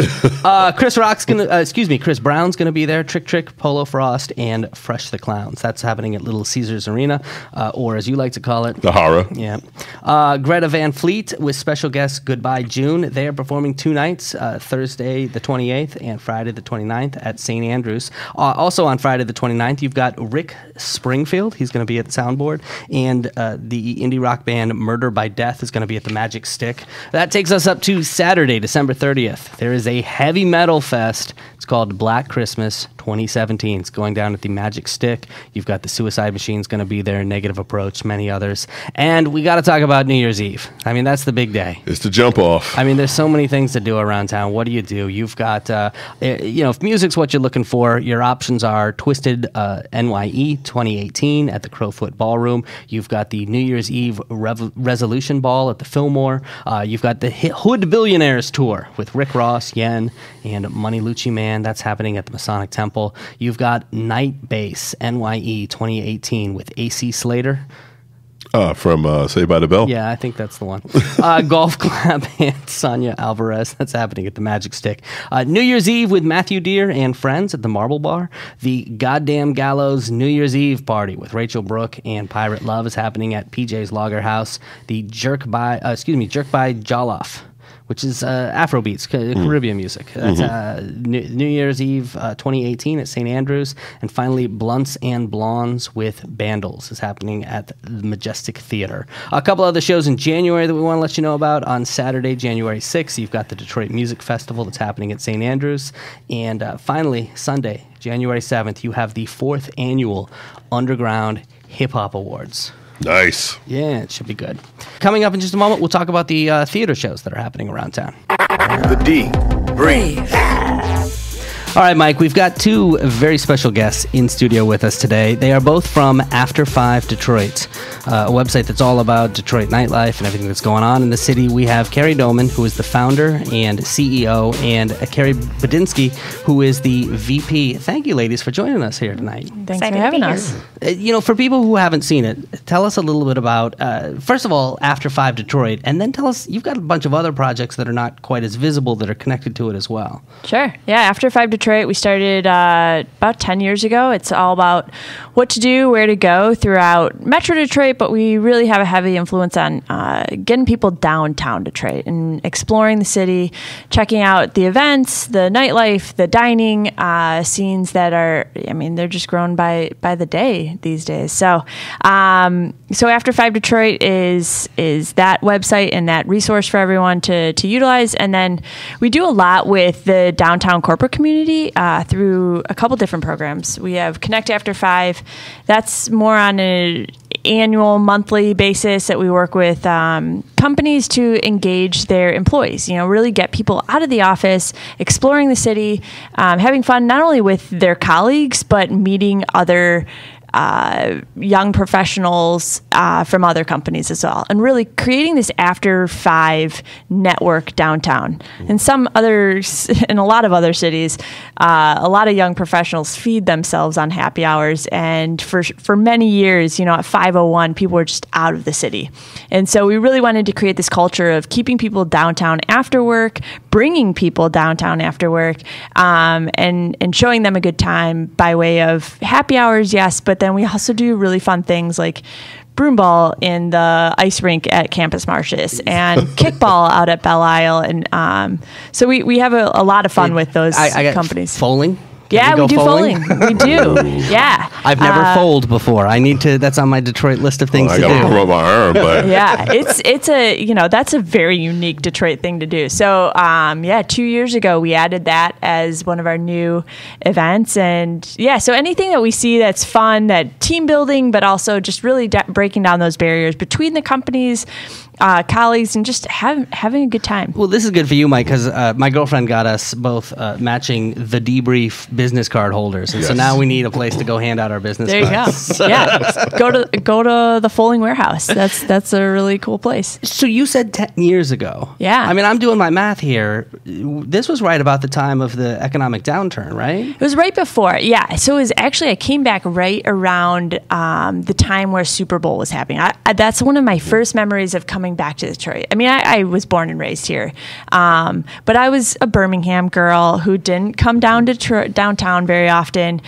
Speaker 4: Chris Brown's gonna be there. Trick, Polo Frost, and Fresh the Clowns. That's happening at Little Caesars Arena, or as you like to call it,
Speaker 5: the Horror.
Speaker 4: Yeah. Greta Van Fleet with special guest Goodbye June. They are performing 2 nights. Thursday the 28th and Friday the 29th at St. Andrews. Also on Friday the 29th, you've got Rick Springfield. He's going to be at the soundboard. And the indie rock band Murder by Death is going to be at the Magic Stick. That takes us up to Saturday, December 30th. There is a heavy metal fest. It's called Black Christmas 2017. It's going down at the Magic Stick. You've got the Suicide Machine's going to be there, Negative Approach, many others. And we got to talk about New Year's Eve. I mean, that's the big day.
Speaker 5: It's the jump off.
Speaker 4: I mean, there's so many things to do around town. What do you do? You've got, if music's what you're looking for, your options are Twisted NYE 2018 at the Crowfoot Ballroom. You've got the New Year's Eve Resolution Ball at the Fillmore. You've got the Hood Billionaires Tour with Rick Ross, Yen, and Money Lucci Man. That's happening at the Masonic Temple. You've got Night Base NYE 2018 with AC Slater.
Speaker 5: From Saved by the Bell?
Speaker 4: Yeah, I think that's the one. Golf Clap and Sonia Alvarez. That's happening at the Magic Stick. New Year's Eve with Matthew Deere and friends at the Marble Bar. The Goddamn Gallows New Year's Eve party with Rachel Brooke and Pirate Love is happening at PJ's Lager House. The Jerk by Jollof, which is Afrobeats, Caribbean music. That's New Year's Eve 2018 at St. Andrews. And finally, Blunts and Blondes with Bandles is happening at the Majestic Theater. A couple other shows in January that we want to let you know about. On Saturday, January 6th, you've got the Detroit Music Festival that's happening at St. Andrews. And finally, Sunday, January 7th, you have the 4th Annual Underground Hip Hop Awards.
Speaker 5: Nice.
Speaker 4: Yeah, it should be good. Coming up in just a moment, we'll talk about the theater shows that are happening around town.
Speaker 2: The D. Brief.
Speaker 4: All right, Mike, we've got 2 very special guests in studio with us today. They are both from After 5 Detroit, a website that's all about Detroit nightlife and everything that's going on in the city. We have Carrie Doman, who is the founder and CEO, and Carrie Badinsky, who is the VP. Thank you, ladies, for joining us here tonight.
Speaker 8: Thanks for having us.
Speaker 4: For people who haven't seen it, tell us a little bit about, first of all, After 5 Detroit, and then tell us, you've got a bunch of other projects that are not quite as visible that are connected to it as well.
Speaker 8: Sure. Yeah, After 5 Detroit, we started about 10 years ago. It's all about what to do, where to go throughout Metro Detroit, but we really have a heavy influence on getting people downtown Detroit and exploring the city, checking out the events, the nightlife, the dining scenes that are, they're just grown by the day these days. So After 5 Detroit is that website and that resource for everyone to utilize. And then we do a lot with the downtown corporate community through a couple different programs. We have Connect After 5. That's more on an annual, monthly basis that we work with companies to engage their employees, really get people out of the office, exploring the city, having fun not only with their colleagues, but meeting other young professionals from other companies as well, and really creating this after 5 network downtown. In in a lot of other cities, a lot of young professionals feed themselves on happy hours, and for many years, at 5:01, people were just out of the city. And so we really wanted to create this culture of keeping people downtown after work, bringing people downtown after work, and showing them a good time by way of happy hours, yes, but then we also do really fun things like broomball in the ice rink at Campus Martius and kickball out at Belle Isle. And so we have a lot of fun with those companies.
Speaker 4: Foaling?
Speaker 8: Yeah, we do foaling. We do. Yeah.
Speaker 4: I've never foaled before. I need to. That's on my Detroit list of things to do.
Speaker 5: I got to rub my arm, but
Speaker 8: yeah, it's a that's a very unique Detroit thing to do. So 2 years ago we added that as one of our new events, and so anything that we see that's fun, that team building, but also just really breaking down those barriers between the companies, colleagues, and just having a good time.
Speaker 4: Well, this is good for you, Mike, because my girlfriend got us both matching the debrief business card holders, and so now we need a place to go hand out our business cards.
Speaker 8: There you go. Go to the Foaling Warehouse. That's a really cool place.
Speaker 4: So you said 10 years ago.
Speaker 8: Yeah.
Speaker 4: I mean, I'm doing my math here. This was right about the time of the economic downturn, right?
Speaker 8: It was right before. Yeah. So it was actually, I came back right around the time where Super Bowl was happening. That's one of my first memories of coming back to Detroit. I mean, I was born and raised here, but I was a Birmingham girl who didn't come down to downtown very often.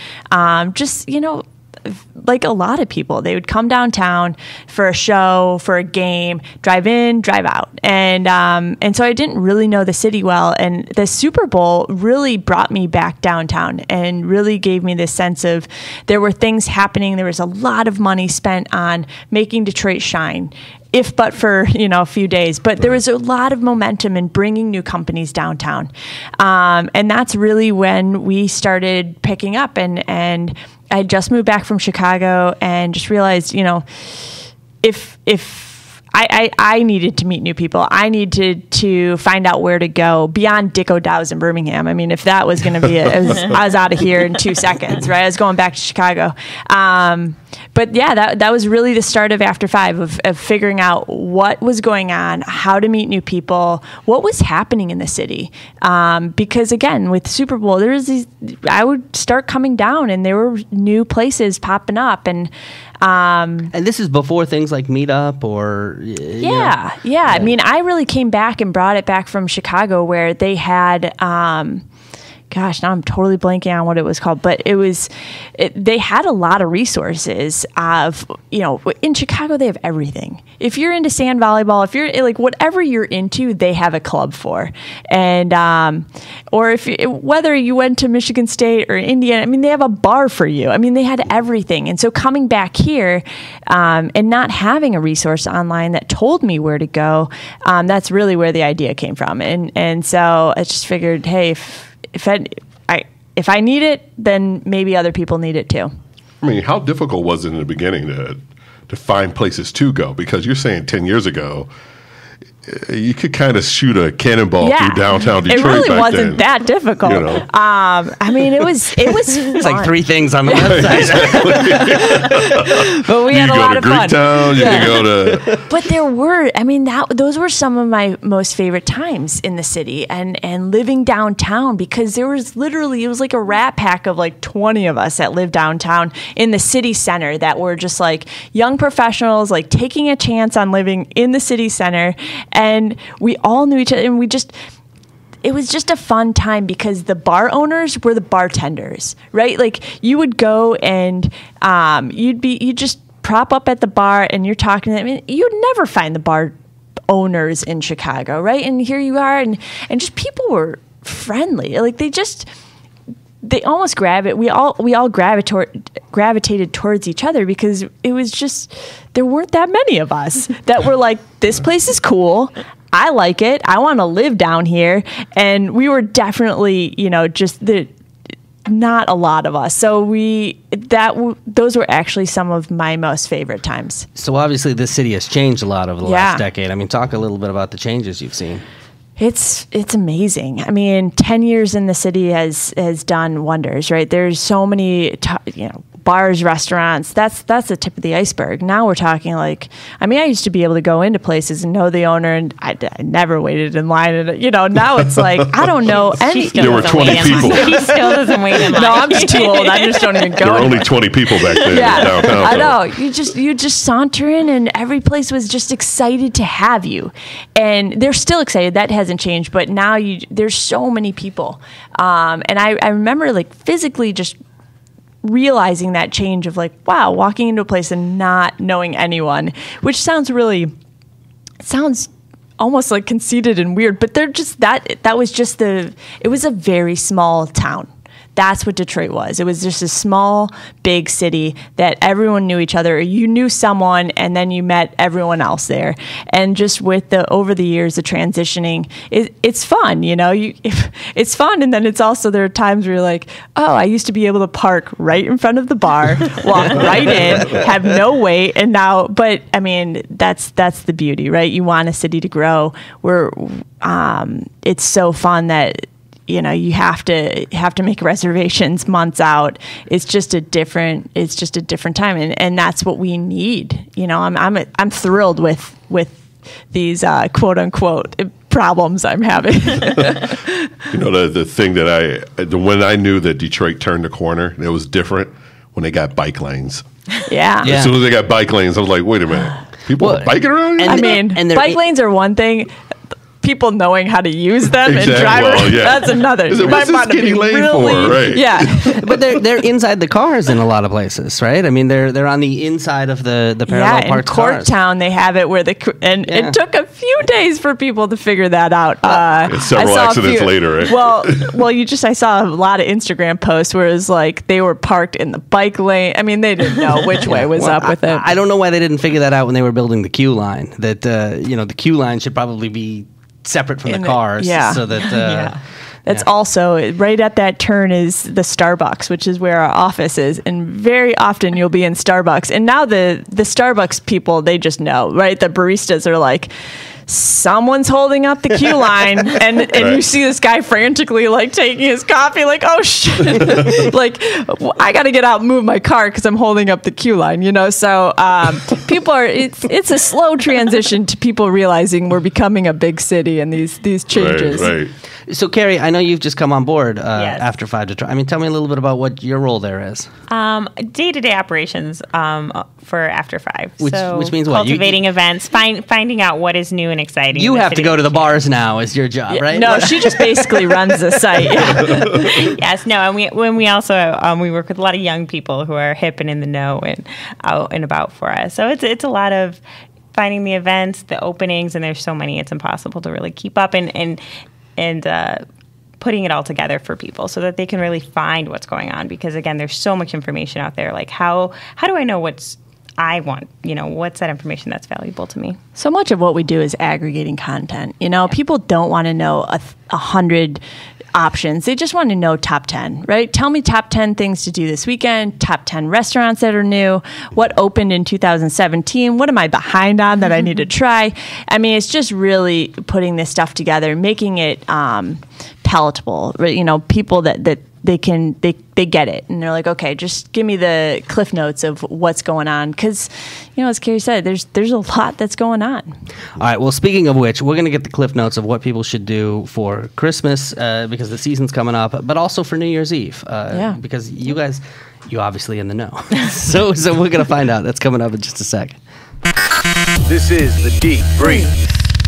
Speaker 8: Like a lot of people, they would come downtown for a show, for a game, drive in, drive out. And so I didn't really know the city well. And the Super Bowl really brought me back downtown and really gave me this sense of there were things happening. There was a lot of money spent on making Detroit shine, if but for a few days. But there was a lot of momentum in bringing new companies downtown. And that's really when we started picking up. And I just moved back from Chicago and just realized, if I needed to meet new people, I needed to find out where to go beyond Dick O'Dow's in Birmingham. I mean, if that was going to be it, I was out of here in 2 seconds, right? I was going back to Chicago. But yeah, that was really the start of After 5 of figuring out what was going on, how to meet new people, what was happening in the city. Because again, with Super Bowl, I would start coming down and there were new places popping up, and
Speaker 4: this is before things like Meetup or
Speaker 8: yeah. I mean, I really came back and brought it back from Chicago where they had. Gosh, now I'm totally blanking on what it was called, but they had a lot of resources in Chicago, they have everything. If you're into sand volleyball, if you're like, whatever you're into, they have a club for. And, or whether you went to Michigan State or Indiana, I mean, they have a bar for you. I mean, they had everything. And so coming back here, and not having a resource online that told me where to go, that's really where the idea came from. And so I just figured, hey, if I need it, then maybe other people need it too.
Speaker 5: I mean, how difficult was it in the beginning to find places to go? Because you're saying 10 years ago, you could kind of shoot a cannonball through downtown Detroit.
Speaker 8: It really
Speaker 5: back
Speaker 8: wasn't
Speaker 5: then,
Speaker 8: that difficult. I mean, it was
Speaker 4: It's like 3 things on the website.
Speaker 8: But we had a lot of fun.
Speaker 5: You can go to.
Speaker 8: But there were, those were some of my most favorite times in the city and living downtown, because it was like a rat pack of like 20 of us that lived downtown in the city center that were just like young professionals, like taking a chance on living in the city center. And we all knew each other, and it was just a fun time because the bar owners were the bartenders, right? Like you would go and you'd just prop up at the bar and you're talking to them. You'd never find the bar owners in Chicago, right? And here you are, and just people were friendly. Like they almost we all gravitated towards each other because it was just, there weren't that many of us that were like, this place is cool, I like it, I want to live down here. And we were definitely, not a lot of us. So those were actually some of my most favorite times.
Speaker 4: So obviously this city has changed a lot over the last decade. I mean, talk a little bit about the changes you've seen.
Speaker 8: It's amazing. I mean, 10 years in the city has done wonders, right? There's so many, bars, restaurants, that's the tip of the iceberg. Now we're talking like, I mean, I used to be able to go into places and know the owner, and I never waited in line. And, now it's like, I don't know any.
Speaker 5: There were 20 people.
Speaker 9: He still doesn't wait in line.
Speaker 8: No, I'm just too old. I just don't even go.
Speaker 5: There were only
Speaker 8: anywhere.
Speaker 5: 20 people back then downtown.
Speaker 8: I know. You just saunter in, and every place was just excited to have you, and they're still excited. That hasn't changed, but now there's so many people, and I remember like physically just realizing that change of like, wow, walking into a place and not knowing anyone, which sounds almost like conceited and weird, but they're just that was just it was a very small town. That's what Detroit was. It was just a small, big city that everyone knew each other. You knew someone, and then you met everyone else there. And just with over the years, the transitioning, it's fun. It's fun, and then it's also there are times where you're like, oh, I used to be able to park right in front of the bar, walk right in, have no wait, and now. But I mean, that's the beauty, right? You want a city to grow. It's so fun that. You have to make reservations months out. It's just a different time, and that's what we need. I'm thrilled with these quote unquote problems I'm having.
Speaker 5: The thing that when I knew that Detroit turned the corner, it was different when they got bike lanes.
Speaker 8: Yeah.
Speaker 5: As soon as they got bike lanes, I was like, wait a minute, people are biking around here?
Speaker 8: Bike lanes are one thing. People knowing how to use them and drive that's another.
Speaker 5: What's this skinny lane for? Right.
Speaker 4: Yeah. But they're inside the cars in a lot of places, right? I mean, they're on the inside of the parallel parked cars.
Speaker 8: In Corktown, they have it where it took a few days for people to figure that out.
Speaker 5: Several accidents later, right?
Speaker 8: I saw a lot of Instagram posts where it was like they were parked in the bike lane. I mean, they didn't know which way was up with it.
Speaker 4: I don't know why they didn't figure that out when they were building the Q line. That the Q line should probably be separate from the cars, so that
Speaker 8: that's also right at that turn is the Starbucks, which is where our office is, and very often you'll be in Starbucks, and now the Starbucks people, they just know, right? The baristas are like, someone's holding up the queue line, and you see this guy frantically like taking his coffee, like, oh shit, like I got to get out and move my car because I'm holding up the queue line, So people are it's a slow transition to people realizing we're becoming a big city and these changes.
Speaker 5: Right.
Speaker 4: So Carrie, I know you've just come on board after 5 Detroit. I mean, tell me a little bit about what your role there is.
Speaker 9: Day-to-day operations for After 5.
Speaker 4: Which means what?
Speaker 9: Cultivating events, finding out what is new and exciting.
Speaker 4: You have to go to the bars now is your job, right?
Speaker 8: No, she just basically runs the site.
Speaker 9: Yes, no, and we also we work with a lot of young people who are hip and in the know and out and about for us. So it's a lot of finding the events, the openings, and there's so many, it's impossible to really keep up and putting it all together for people so that they can really find what's going on. Because again, there's so much information out there. Like how do I know what's I want? What's that information that's valuable to me?
Speaker 8: So much of what we do is aggregating content. People don't want to know 100 options. They just want to know top 10, right? Tell me top 10 things to do this weekend, top 10 restaurants that are new, what opened in 2017, what am I behind on that I need to try? I mean, it's just really putting this stuff together, making it palatable, right? People that they get it, and they're like, okay, just give me the cliff notes of what's going on, because as Carrie said, there's a lot that's going on.
Speaker 4: All right, well, speaking of which, we're going to get the cliff notes of what people should do for Christmas, because the season's coming up, but also for New Year's Eve, because you guys, you obviously in the know. so we're going to find out. That's coming up in just a sec.
Speaker 2: This is the Deep Brief.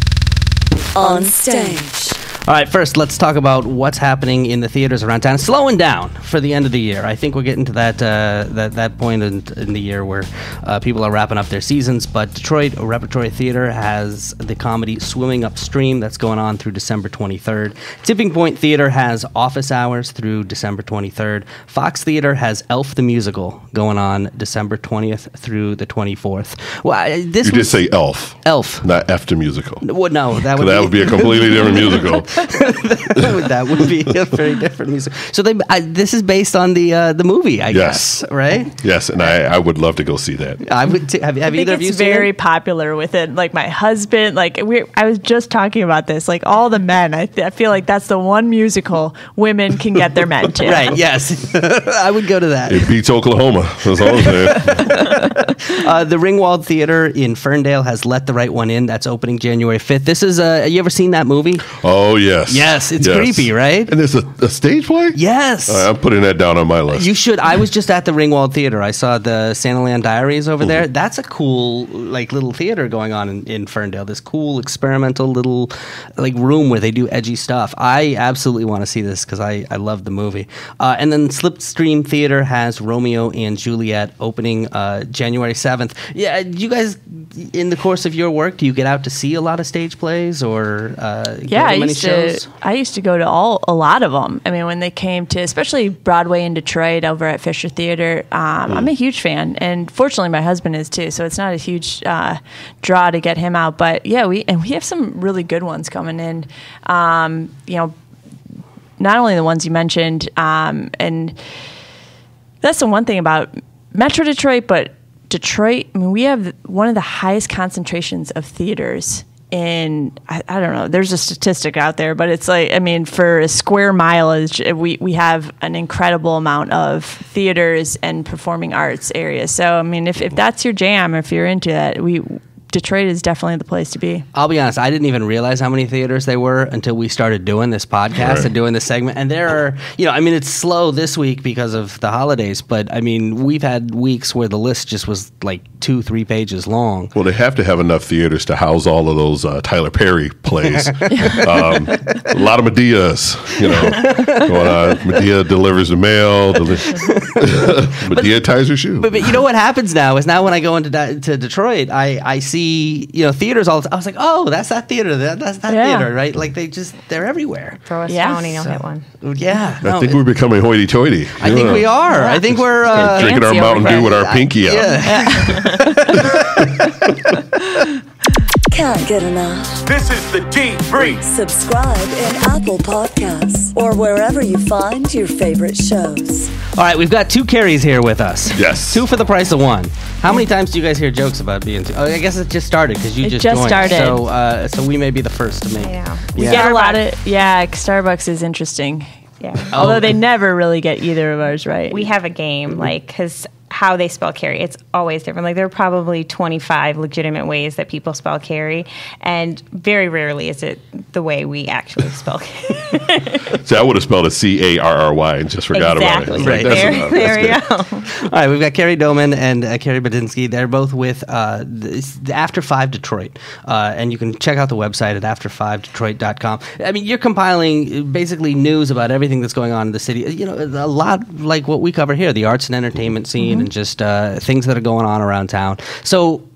Speaker 3: On stage.
Speaker 4: All right, first, let's talk about what's happening in the theaters around town. Slowing down for the end of the year. I think we're getting to that point in the year where people are wrapping up their seasons, but Detroit Repertory Theater has the comedy Swimming Upstream that's going on through December 23rd. Tipping Point Theater has Office Hours through December 23rd. Fox Theater has Elf the Musical going on December 20th through the 24th. Well,
Speaker 5: you did say Elf.
Speaker 4: Elf.
Speaker 5: Not F the Musical.
Speaker 4: Well, no,
Speaker 5: that would be a completely different musical.
Speaker 4: That would be a very different music. So this is based on the movie, I guess, right?
Speaker 5: Yes, and I would love to go see that.
Speaker 4: I would. Have either of you
Speaker 8: it's
Speaker 4: seen
Speaker 8: very
Speaker 4: it?
Speaker 8: popular with it. Like my husband, like I was just talking about this. Like all the men, I feel like that's the one musical women can get their men to.
Speaker 4: Right. Yes, I would go to that.
Speaker 5: It beats Oklahoma. That's all I'm saying.
Speaker 4: The Ringwald Theater in Ferndale has Let the Right One In. That's opening January 5th. This is you ever seen that movie?
Speaker 5: Oh, yes.
Speaker 4: Yes, it's creepy, right?
Speaker 5: And there's a stage play?
Speaker 4: Yes.
Speaker 5: I'm putting that down on my list.
Speaker 4: You should. I was just at the Ringwald Theater. I saw the Santaland Diaries over there. That's a cool, like, little theater going on in Ferndale. This cool experimental little, like, room where they do edgy stuff. I absolutely want to see this because I love the movie. And then Slipstream Theater has Romeo and Juliet opening January 7th. Yeah, you guys, in the course of your work, do you get out to see a lot of stage plays or go to many shows?
Speaker 8: I used to go to a lot of them. I mean, when they came to, especially Broadway in Detroit over at Fisher Theater, I'm a huge fan, and fortunately my husband is too, so it's not a huge draw to get him out. But yeah, we have some really good ones coming in. Not only the ones you mentioned, and that's the one thing about Metro Detroit, but Detroit, I mean, we have one of the highest concentrations of theaters in, I don't know, there's a statistic out there, but it's like, I mean, for a square mileage, we have an incredible amount of theaters and performing arts areas. So, I mean, if that's your jam, if you're into that, Detroit is definitely the place to be.
Speaker 4: I'll be honest, I didn't even realize how many theaters there were until we started doing this podcast and doing this segment. And there are, I mean, it's slow this week because of the holidays, but I mean, we've had weeks where the list just was like 2-3 pages long.
Speaker 5: Well, they have to have enough theaters to house all of those Tyler Perry plays. A lot of Medeas, going on. Medea delivers the mail. Medea ties her shoe.
Speaker 4: But you know what happens now is when I go into to Detroit, I see theaters all the time. I was like, oh, that's that theater. That's that theater, right? Like they're everywhere.
Speaker 9: Throw a stone and you'll hit one.
Speaker 4: Yeah.
Speaker 5: I think we're becoming hoity-toity.
Speaker 4: I think we are. I think we're
Speaker 5: drinking our Mountain Dew with our pinky out.
Speaker 4: Yeah.
Speaker 3: Can't get enough.
Speaker 2: This is the Deep Freeze.
Speaker 3: Subscribe in Apple Podcasts or wherever you find your favorite shows.
Speaker 4: All right, we've got 2 Carries here with us.
Speaker 5: Yes.
Speaker 4: 2 for the price of 1. How many times do you guys hear jokes about being 2? Oh, I guess it just started because you just joined.
Speaker 8: Started.
Speaker 4: So we may be the first to make.
Speaker 8: We get a lot of Starbucks is interesting.
Speaker 9: Yeah.
Speaker 8: Although they never really get either of ours right.
Speaker 9: We have a game, because how they spell Carrie, it's always different. Like, there are probably 25 legitimate ways that people spell Carrie, and very rarely is it the way we actually spell Carrie.
Speaker 5: So I would have spelled it Carry and just forgot about it.
Speaker 4: Right.
Speaker 9: There we go.
Speaker 4: All right, we've got Carrie Doman and Carrie Badinsky. They're both with After 5 Detroit, and you can check out the website at after5detroit.com. I mean, you're compiling basically news about everything that's going on in the city. A lot like what we cover here, the arts and entertainment scene, and just things that are going on around town. So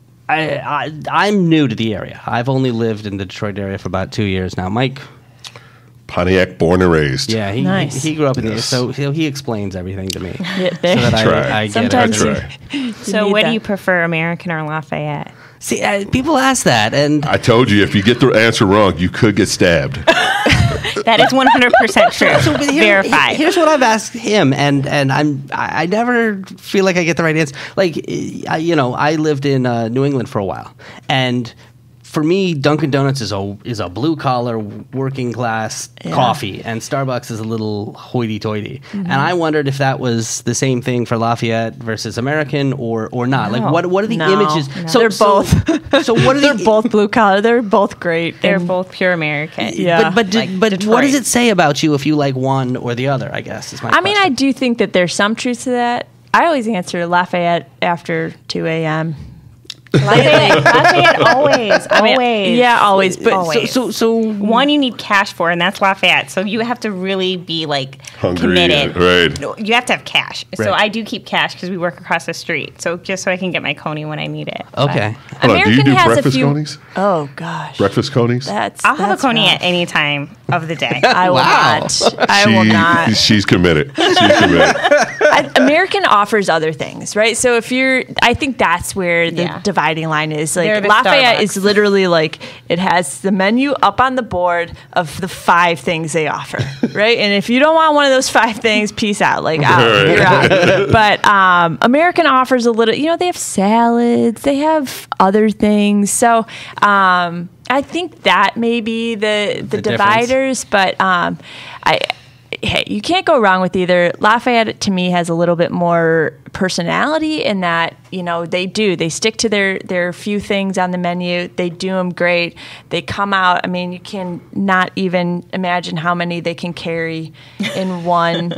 Speaker 4: I'm new to the area. I've only lived in the Detroit area for about 2 years now. Mike?
Speaker 5: Pontiac, born and raised.
Speaker 4: Yeah, he grew up in the area, so he explains everything to me.
Speaker 8: Yeah,
Speaker 4: so that I get
Speaker 8: Sometimes
Speaker 4: it.
Speaker 9: So what do you prefer, American or Lafayette?
Speaker 4: See, people ask that, and
Speaker 5: I told you, if you get the answer wrong, you could get stabbed.
Speaker 9: That is 100% true. Verified.
Speaker 4: Here's what I've asked him, and I never feel like I get the right answer. Like, I lived in New England for a while, and for me, Dunkin' Donuts is a blue collar working class coffee, and Starbucks is a little hoity-toity. Mm-hmm. And I wondered if that was the same thing for Lafayette versus American or not.
Speaker 9: No.
Speaker 4: Like, what are the images?
Speaker 8: No. So they're both.
Speaker 4: So what are
Speaker 8: they're both blue collar. They're both great.
Speaker 9: They're both pure American.
Speaker 8: Yeah.
Speaker 4: But what does it say about you if you like one or the other? I guess is my question.
Speaker 8: I mean, I do think that there's some truth to that. I always answer Lafayette after 2 a.m.
Speaker 9: Lafayette always.
Speaker 8: Yeah, always. But
Speaker 9: always.
Speaker 4: So
Speaker 9: one you need cash for, and that's Lafayette. So you have to really be
Speaker 5: hungry,
Speaker 9: committed.
Speaker 5: right?
Speaker 9: No, you have to have cash.
Speaker 4: Right.
Speaker 9: So I do keep cash because we work across the street. So just so I can get my coney when I need it.
Speaker 4: Okay.
Speaker 5: Hold on, do you do breakfast conies?
Speaker 8: Oh gosh.
Speaker 5: Breakfast conies?
Speaker 9: I'll have a coney at any time of the day.
Speaker 8: I will not. I will not.
Speaker 5: She's committed. She's committed.
Speaker 8: American offers other things, right? So I think that's where the dividing line is. Like Lafayette
Speaker 9: Starbucks.
Speaker 8: is literally like, it has the menu up on the board of the 5 things they offer, right? And if you don't want one of those 5 things, peace out. Like, you're out. But American offers a little, they have salads, they have other things. So I think that may be the dividers, but hey, you can't go wrong with either. Lafayette, to me, has a little bit more personality in that, they stick to their few things on the menu. They do them great. They come out. I mean, you can not even imagine how many they can carry in one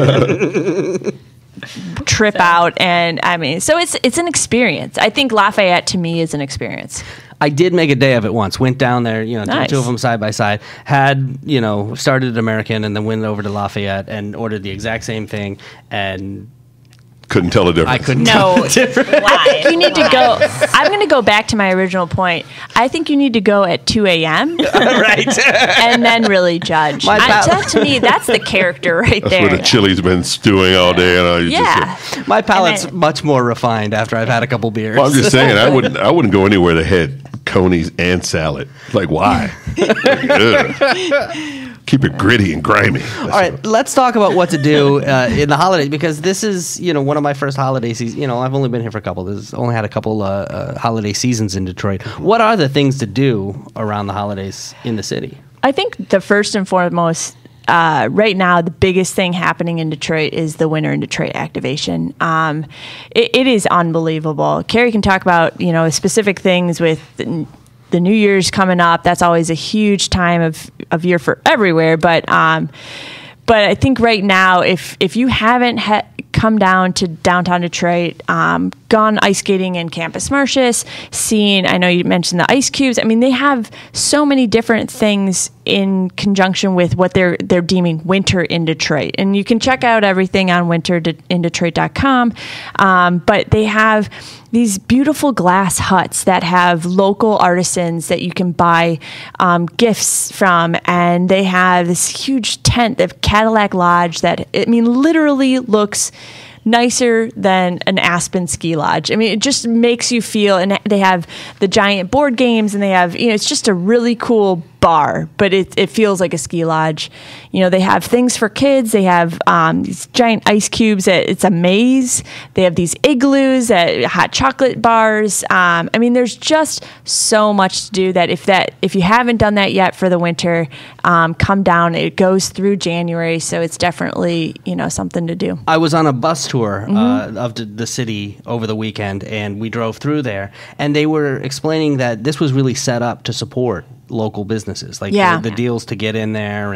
Speaker 8: trip out. And I mean, so it's an experience. I think Lafayette, to me, is an experience.
Speaker 4: I did make a day of it once. Went down there,
Speaker 8: Nice.
Speaker 4: two of them side by side. Had, started at American and then went over to Lafayette and ordered the exact same thing and
Speaker 5: couldn't tell the difference.
Speaker 4: I couldn't
Speaker 9: No,
Speaker 4: tell the difference.
Speaker 8: I think you need to go. I'm going to go back to my original point. I think you need to go at 2 a.m.
Speaker 4: Right.
Speaker 8: and then really judge. That, to me, that's the character right
Speaker 5: That's
Speaker 8: there.
Speaker 5: where the chili's been stewing all day. And
Speaker 4: My palate's much more refined after I've had a couple beers.
Speaker 5: Well, I'm just saying, I wouldn't go anywhere that had conies and salad. Like, why? Ugh. Keep it gritty and grimy.
Speaker 4: All right, let's talk about what to do in the holidays, because this is, one of my first holiday seasons. I've only been here for a couple. Only had a couple holiday seasons in Detroit. What are the things to do around the holidays in the city?
Speaker 8: I think the first and foremost, right now, the biggest thing happening in Detroit is the Winter in Detroit activation. It is unbelievable. Carrie can talk about, specific things with the New Year's coming up. That's always a huge time of year for everywhere. But I think right now, if you haven't come down to downtown Detroit, gone ice skating in Campus Martius, I know you mentioned the ice cubes. I mean, they have so many different things in conjunction with what they're deeming Winter in Detroit. And you can check out everything on winterindetroit.com. But they have these beautiful glass huts that have local artisans that you can buy gifts from. And they have this huge tent, the Cadillac Lodge, that, literally looks nicer than an Aspen ski lodge. I mean, it just makes you feel, and they have the giant board games, and they have, it's just a really cool bar, but it feels like a ski lodge. They have things for kids. They have these giant ice cubes. It's a maze. They have these igloos, hot chocolate bars. There's just so much to do that if you haven't done that yet for the winter, come down. It goes through January, so it's definitely something to do.
Speaker 4: I was on a bus tour of the city over the weekend, and we drove through there, and they were explaining that this was really set up to support local businesses, like the deals to get in there,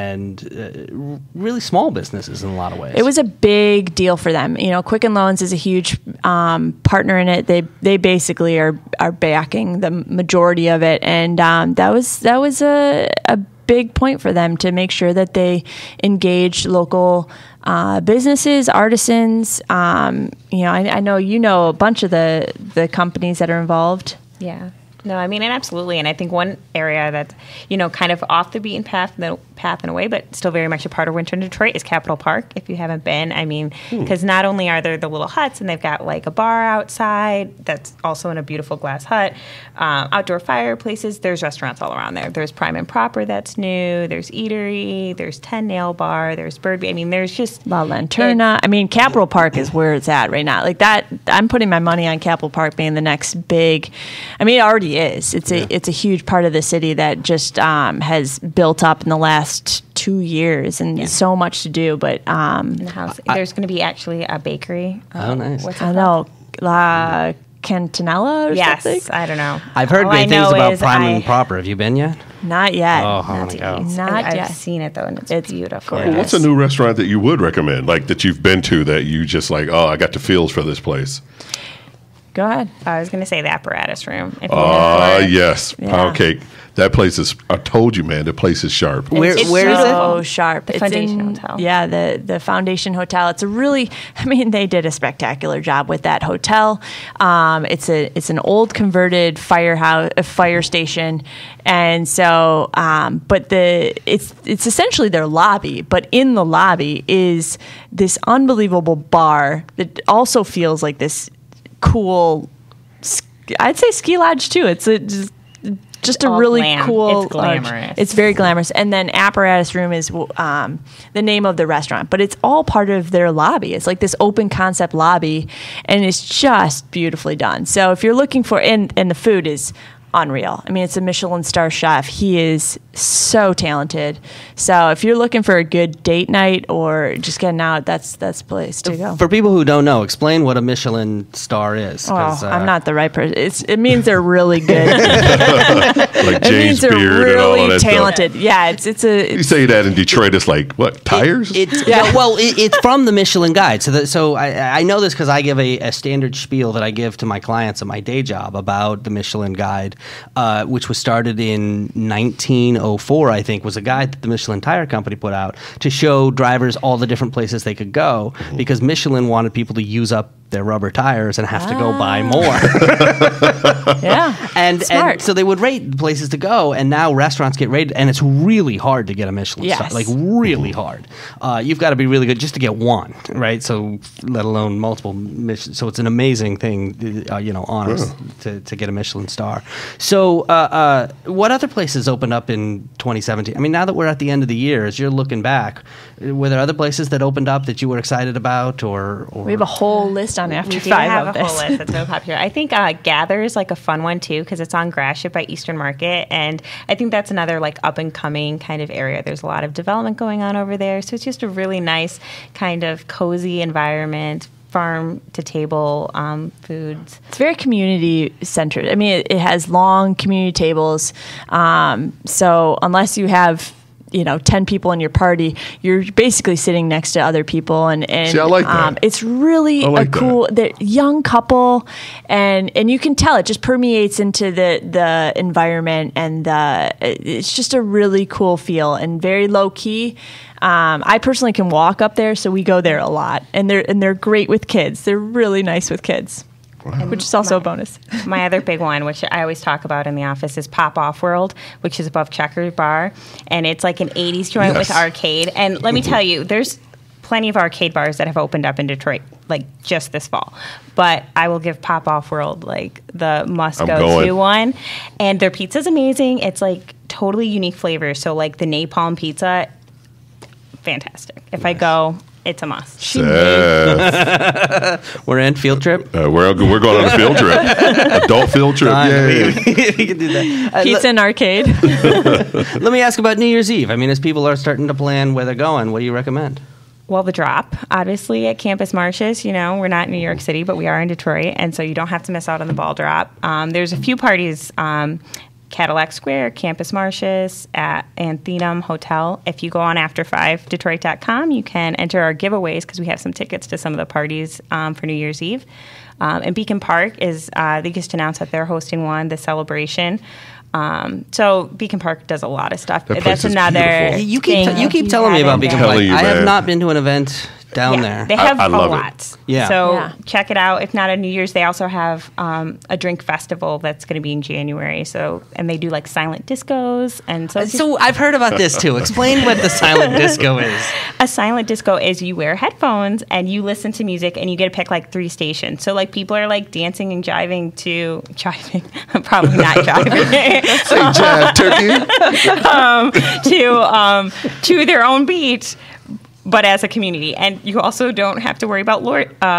Speaker 4: and really small businesses in a lot of ways.
Speaker 8: It was a big deal for them. Quicken Loans is a huge partner in it. They basically are backing the majority of it, and that was a big point for them to make sure that they engage local businesses, artisans. I know a bunch of the companies that are involved.
Speaker 9: Yeah. No, and absolutely. And I think one area that's, kind of off the beaten path in a way, but still very much a part of Winter in Detroit is Capitol Park, if you haven't been. Because not only are there the little huts, and they've got like a bar outside that's also in a beautiful glass hut, outdoor fireplaces, there's restaurants all around there. There's Prime and Proper that's new, there's Eatery, there's 10 Nail Bar, there's Birdie. There's just
Speaker 8: La Lanterna. Capitol Park is where it's at right now. Like that, I'm putting my money on Capitol Park being the next big, it already is. It's a huge part of the city that just has built up in the last 2 years, and so much to do. But
Speaker 9: in the house, there's going to be actually a bakery.
Speaker 4: Oh, nice.
Speaker 9: What's it
Speaker 8: I know, La Cantinella or something.
Speaker 9: Yes, I don't know.
Speaker 4: I've heard great things about Prime and Proper. Have you been yet?
Speaker 8: Not yet.
Speaker 4: Oh, I want to go.
Speaker 8: Not yet.
Speaker 9: I've seen it though, and it's beautiful.
Speaker 8: Gorgeous.
Speaker 5: What's a new restaurant that you would recommend, like that you've been to that you just like, oh, I got the feels for this place?
Speaker 8: Go ahead.
Speaker 9: I was going to say the apparatus room.
Speaker 5: Yes.
Speaker 8: Yeah.
Speaker 5: Pound cake. That place is, I told you, man, the place is sharp.
Speaker 8: Where is it?
Speaker 9: so
Speaker 8: Sharp.
Speaker 9: The
Speaker 8: It's
Speaker 9: Foundation
Speaker 8: in-
Speaker 9: Hotel.
Speaker 8: Yeah, the Foundation Hotel. It's a really, they did a spectacular job with that hotel. It's an old converted firehouse, a fire station, and so, but it's essentially their lobby. But in the lobby is this unbelievable bar that also feels like this cool, I'd say ski lodge too. It's just a
Speaker 9: all
Speaker 8: really
Speaker 9: glam.
Speaker 8: cool.
Speaker 9: It's glamorous.
Speaker 8: It's very glamorous. And then Apparatus Room is the name of the restaurant, but it's all part of their lobby. It's like this open concept lobby, and it's just beautifully done. So if you're looking for, and the food is unreal. I mean, it's a Michelin star chef. He is so talented. So if you're looking for a good date night or just getting out, that's the place to go.
Speaker 4: For people who don't know, explain what a Michelin star is.
Speaker 8: Oh,
Speaker 4: 'cause,
Speaker 8: I'm not the right person. It means they're really good.
Speaker 5: Like
Speaker 8: It means
Speaker 5: James
Speaker 8: they're
Speaker 5: Beard and all
Speaker 8: really
Speaker 5: that
Speaker 8: talented. Yeah, it's
Speaker 5: You say that in Detroit, it's like, what, tires?
Speaker 4: It's from the Michelin Guide. So I know this because I give a standard spiel that I give to my clients at my day job about the Michelin Guide, which was started in 1904, I think, was a guide that the Michelin Tire Company put out to show drivers all the different places they could go because Michelin wanted people to use up their rubber tires and have to go buy more.
Speaker 8: Yeah.
Speaker 4: And
Speaker 8: Smart.
Speaker 4: so they would rate the places to go, and now restaurants get rated, and it's really hard to get a Michelin star,
Speaker 8: Yes.
Speaker 4: like really hard. You've got to be really good just to get one, right? So let alone multiple Michelin. So it's an amazing thing, honors to get a Michelin star. So what other places opened up in 2017? I mean, now that we're at the end of the year, as you're looking back, were there other places that opened up that you were excited about, or
Speaker 8: We have a whole list on After
Speaker 9: We do
Speaker 8: Five
Speaker 9: have
Speaker 8: of
Speaker 9: a whole
Speaker 8: this.
Speaker 9: list that's so popular. I think Gather is like a fun one too because it's on Gratiot by Eastern Market, and I think that's another like up and coming kind of area. There's a lot of development going on over there, so it's just a really nice kind of cozy environment. Farm to table foods.
Speaker 8: It's very community centered. I mean, it has long community tables. So unless you have 10 people in your party, you're basically sitting next to other people, and
Speaker 5: See, I like that.
Speaker 8: It's really
Speaker 5: I like
Speaker 8: a cool the young couple, and you can tell it just permeates into the environment, and it's just a really cool feel and very low key. I personally can walk up there, so we go there a lot, and they're great with kids. They're really nice with kids. Which is also a bonus.
Speaker 9: My other big one, which I always talk about in the office, is Pop Off World, which is above Checkers Bar. And it's like an 80s joint with arcade. And let me tell you, there's plenty of arcade bars that have opened up in Detroit, like just this fall. But I will give Pop Off World like the must-go-to one. And their pizza's amazing. It's like totally unique flavors. So like the napalm pizza, fantastic. If I go, it's a must.
Speaker 4: we're in field trip.
Speaker 5: We're going on a field trip, adult field trip.
Speaker 4: We can do that.
Speaker 8: Pizza and arcade.
Speaker 4: Let me ask about New Year's Eve. I mean, as people are starting to plan where they're going, what do you recommend?
Speaker 9: Well, the drop, obviously, at Campus Martius. We're not in New York City, but we are in Detroit, and so you don't have to miss out on the ball drop. There's a few parties, Cadillac Square, Campus Martius, at Anthem Hotel. If you go on after5detroit.com, you can enter our giveaways because we have some tickets to some of the parties for New Year's Eve. And Beacon Park they just announced that they're hosting one, the celebration. So Beacon Park does a lot of stuff.
Speaker 5: That's
Speaker 9: another.
Speaker 4: You keep telling me about Beacon Park. I have not been to an event down there.
Speaker 9: They have
Speaker 5: I
Speaker 9: a
Speaker 5: love
Speaker 9: lot.
Speaker 5: it.
Speaker 4: Yeah.
Speaker 9: So check it out. If not on New Year's, they also have a drink festival that's going to be in January. And they do like silent discos. And
Speaker 4: So I've heard about this too. Explain what the silent disco is.
Speaker 9: a silent disco is you wear headphones and you listen to music and you get to pick like 3 stations. So like people are like dancing and jiving, probably not jiving.
Speaker 5: Say jive turkey.
Speaker 9: To their own beat, but as a community. And you also don't have to worry about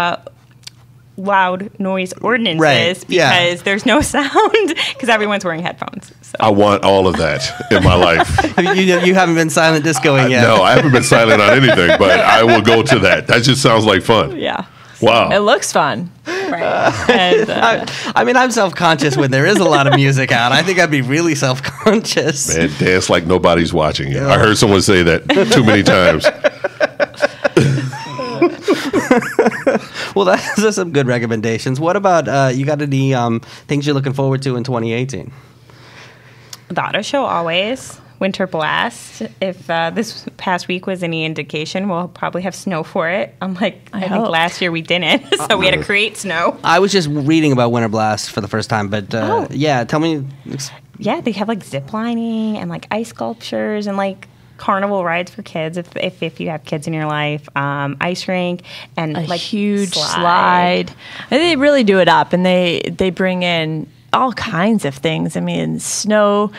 Speaker 9: loud noise ordinances
Speaker 4: Right. Yeah.
Speaker 9: because there's no sound because everyone's wearing headphones. So.
Speaker 5: I want all of that in my life.
Speaker 4: You haven't been silent discoing yet.
Speaker 5: No, I haven't been silent on anything, but I will go to that. That just sounds like fun.
Speaker 9: Yeah.
Speaker 5: Wow.
Speaker 8: It looks fun.
Speaker 9: Right. And,
Speaker 4: I mean, I'm self-conscious when there is a lot of music out. I think I'd be really self-conscious.
Speaker 5: Man, dance like nobody's watching you. I heard someone say that too many times.
Speaker 4: Well, those are some good recommendations. What about you got any things you're looking forward to in 2018?
Speaker 9: The auto show always. Winter Blast. If this past week was any indication, we'll probably have snow for it. I think last year we didn't, so we had to create snow.
Speaker 4: I was just reading about Winter Blast for the first time, but yeah, tell me.
Speaker 9: Yeah, they have like zip lining and like ice sculptures and like carnival rides for kids if you have kids in your life, ice rink and
Speaker 8: a
Speaker 9: like
Speaker 8: huge slide. And they really do it up, and they bring in all kinds of things. I mean, snow.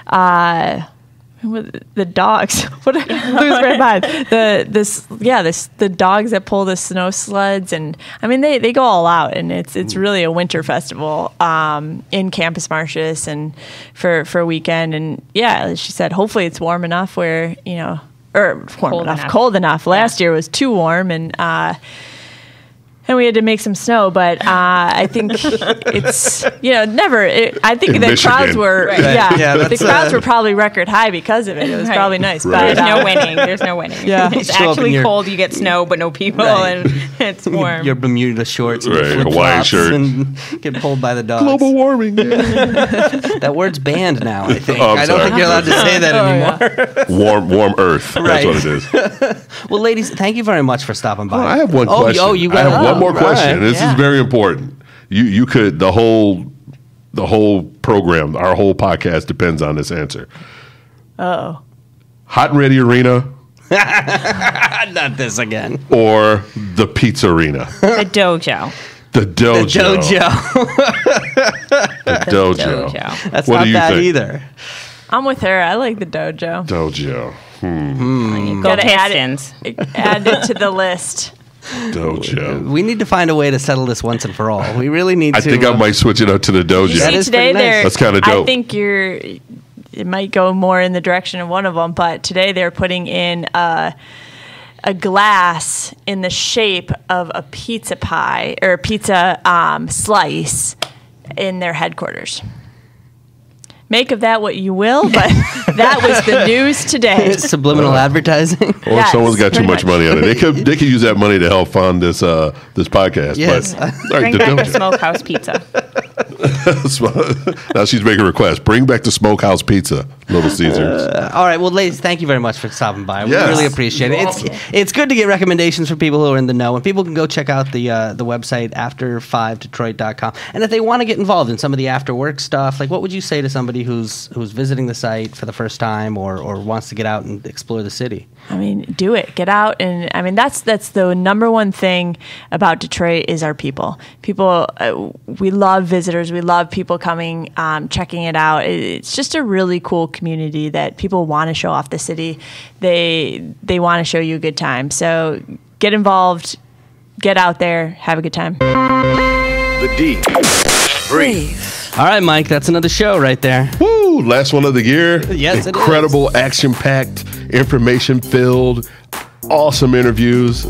Speaker 8: The dogs. What I lose my mind. The dogs that pull the snow sleds, and I mean they go all out, and it's really a winter festival in Campus Martius and for a weekend. And yeah, as she said, hopefully it's warm enough where cold enough. Last year was too warm, and we had to make some snow, but I think it's never. I think
Speaker 5: in
Speaker 8: the
Speaker 5: Michigan.
Speaker 8: Crowds were the crowds were probably record high because of it. It was probably nice,
Speaker 5: Right.
Speaker 8: but
Speaker 9: There's no winning. There's no winning.
Speaker 8: Yeah.
Speaker 9: It's
Speaker 4: Show up in
Speaker 9: actually
Speaker 4: your-
Speaker 9: cold. You get snow, but no people,
Speaker 4: Right.
Speaker 9: and it's warm.
Speaker 4: Your Bermuda shorts, and
Speaker 5: Right,
Speaker 4: your
Speaker 5: Hawaiian
Speaker 4: flip-flops,
Speaker 5: shirt.
Speaker 4: and get pulled by the dogs.
Speaker 5: Global warming. Yeah.
Speaker 4: That word's banned now. I think.
Speaker 5: Oh, I'm
Speaker 4: I don't
Speaker 5: sorry.
Speaker 4: think you're allowed to say that anymore.
Speaker 5: warm Earth.
Speaker 4: Right.
Speaker 5: That's what it is.
Speaker 4: Well, ladies, thank you very much for stopping by.
Speaker 5: Oh, I have one question.
Speaker 4: You
Speaker 5: I
Speaker 4: got
Speaker 5: have one more question.
Speaker 4: Right.
Speaker 5: This is very important. You could the whole program, our whole podcast depends on this answer.
Speaker 8: oh,
Speaker 5: Hot and Ready Arena
Speaker 4: Not this again.
Speaker 5: or the Pizza Arena?
Speaker 9: The dojo.
Speaker 5: The Dojo.
Speaker 4: Dojo.
Speaker 5: The Dojo.
Speaker 9: Dojo.
Speaker 4: That's
Speaker 5: What
Speaker 4: not
Speaker 5: do you
Speaker 4: bad
Speaker 5: think?
Speaker 4: either.
Speaker 8: I'm with her. I like the dojo.
Speaker 5: Dojo.
Speaker 9: Go
Speaker 8: Gotta add
Speaker 9: Pistons.
Speaker 8: Add it to the list.
Speaker 5: Dojo.
Speaker 4: We need to find a way to settle this once and for all. We really need
Speaker 5: I
Speaker 4: to.
Speaker 5: think I might switch it up to the Dojo.
Speaker 4: That
Speaker 8: See,
Speaker 4: is
Speaker 8: today
Speaker 4: pretty nice.
Speaker 8: they're.
Speaker 5: That's kinda dope.
Speaker 8: I think it might go more in the direction of one of them, but today they're putting in a glass in the shape of a pizza pie or a pizza slice in their headquarters. Make of that what you will, but that was the news today.
Speaker 4: Subliminal advertising.
Speaker 5: Or
Speaker 8: Yes,
Speaker 5: someone's got too
Speaker 8: pretty
Speaker 5: much money on it. They could use that money to help fund this podcast.
Speaker 4: Yes.
Speaker 5: But, all
Speaker 9: Bring
Speaker 5: right,
Speaker 9: back the
Speaker 5: Dojo.
Speaker 9: smokehouse pizza.
Speaker 5: Now she's making a request. Bring back the Smokehouse Pizza, Little Caesars.
Speaker 4: All right, well, ladies, thank you very much for stopping by. We
Speaker 5: Yes.
Speaker 4: really appreciate it. It's good to get recommendations from people who are in the know, and people can go check out the website after5detroit.com. And if they want to get involved in some of the after work stuff, like what would you say to somebody who's visiting the site for the first time or wants to get out and explore the city?
Speaker 8: I mean, do it. Get out, and I mean that's the number one thing about Detroit is our people. People, we love visitors. We love people coming, checking it out. It's just a really cool community that people want to show off the city. They want to show you a good time. So get involved, get out there, have a good time.
Speaker 2: The D. Breathe.
Speaker 4: All right, Mike, that's another show right there.
Speaker 5: Woo! Last one of the year.
Speaker 4: Yes, it is.
Speaker 5: Incredible, action-packed, information-filled, awesome interviews.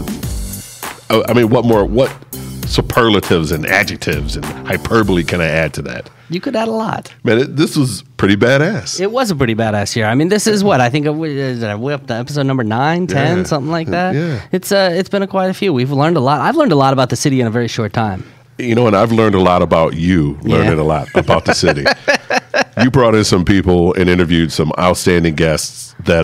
Speaker 5: I mean, what superlatives and adjectives and hyperbole can I add to that?
Speaker 4: You could add a lot.
Speaker 5: Man, this was pretty badass.
Speaker 4: It was a pretty badass year. I mean, this is what I think did I whip the episode number 9, 10,
Speaker 5: Yeah.
Speaker 4: something like that.
Speaker 5: Yeah.
Speaker 4: It's been quite a few. We've learned a lot. I've learned a lot about the city in a very short time.
Speaker 5: You know, and I've learned a lot about you, learning a lot about the city. You brought in some people and interviewed some outstanding guests that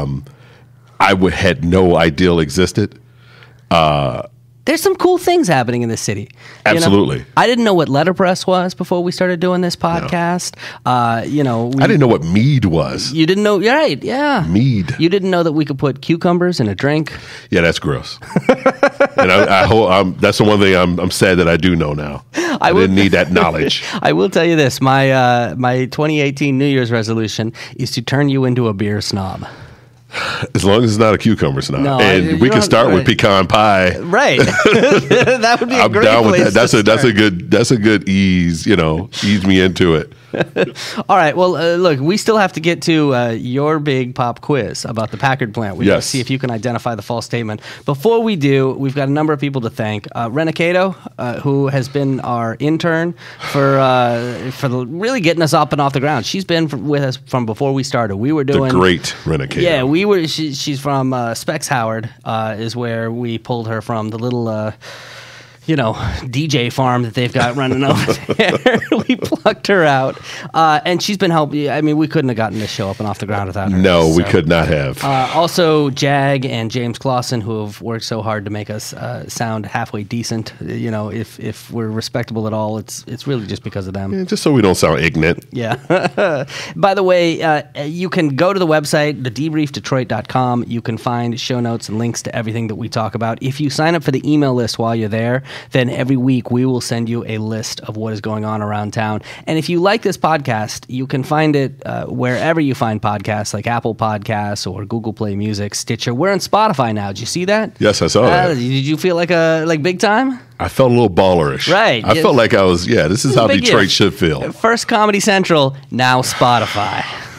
Speaker 5: I had no idea existed.
Speaker 4: There's some cool things happening in this city. You know?
Speaker 5: Absolutely.
Speaker 4: I didn't know what letterpress was before we started doing this podcast.
Speaker 5: I didn't know what mead was.
Speaker 4: You didn't know, you're right? Yeah,
Speaker 5: Mead.
Speaker 4: You didn't know that we could put cucumbers in a drink.
Speaker 5: Yeah, that's gross. And I hope that's the one thing I'm sad that I do know now. I didn't need that knowledge.
Speaker 4: I will tell you this: my 2018 New Year's resolution is to turn you into a beer snob.
Speaker 5: As long as it's not a cucumber snob.
Speaker 4: No,
Speaker 5: and
Speaker 4: you
Speaker 5: we can
Speaker 4: don't-
Speaker 5: start with
Speaker 4: right.
Speaker 5: pecan pie.
Speaker 4: Right. That would be a
Speaker 5: I'm
Speaker 4: great
Speaker 5: down with
Speaker 4: place
Speaker 5: that.
Speaker 4: to
Speaker 5: That's a
Speaker 4: start.
Speaker 5: good ease, ease me into it.
Speaker 4: All right. Well, look, we still have to get to your big pop quiz about the Packard plant. We got to see if you can identify the false statement. Before we do, we've got a number of people to thank. Renikato, who has been our intern for really getting us up and off the ground. She's been with us from before we started. We were doing
Speaker 5: the great Renikato.
Speaker 4: Yeah, we were. She's from Specs Howard, is where we pulled her from, the little DJ farm that they've got running over there. We plucked her out, and she's been helping. I mean, we couldn't have gotten this show up and off the ground without her.
Speaker 5: No, we could not have.
Speaker 4: Also, Jag and James Clausen, who have worked so hard to make us sound halfway decent. If we're respectable at all, it's really just because of them.
Speaker 5: Yeah, just so we don't sound ignorant.
Speaker 4: Yeah. By the way, you can go to the website, thedebriefdetroit.com. You can find show notes and links to everything that we talk about. If you sign up for the email list while you're there, then every week we will send you a list of what is going on around town. And if you like this podcast, you can find it wherever you find podcasts, like Apple Podcasts or Google Play Music, Stitcher. We're on Spotify now. Did you see that?
Speaker 5: Yes, I saw that.
Speaker 4: Did you feel like big time?
Speaker 5: I felt a little ballerish.
Speaker 4: Right.
Speaker 5: I felt like I was, this is how Detroit should feel.
Speaker 4: First Comedy Central, now Spotify.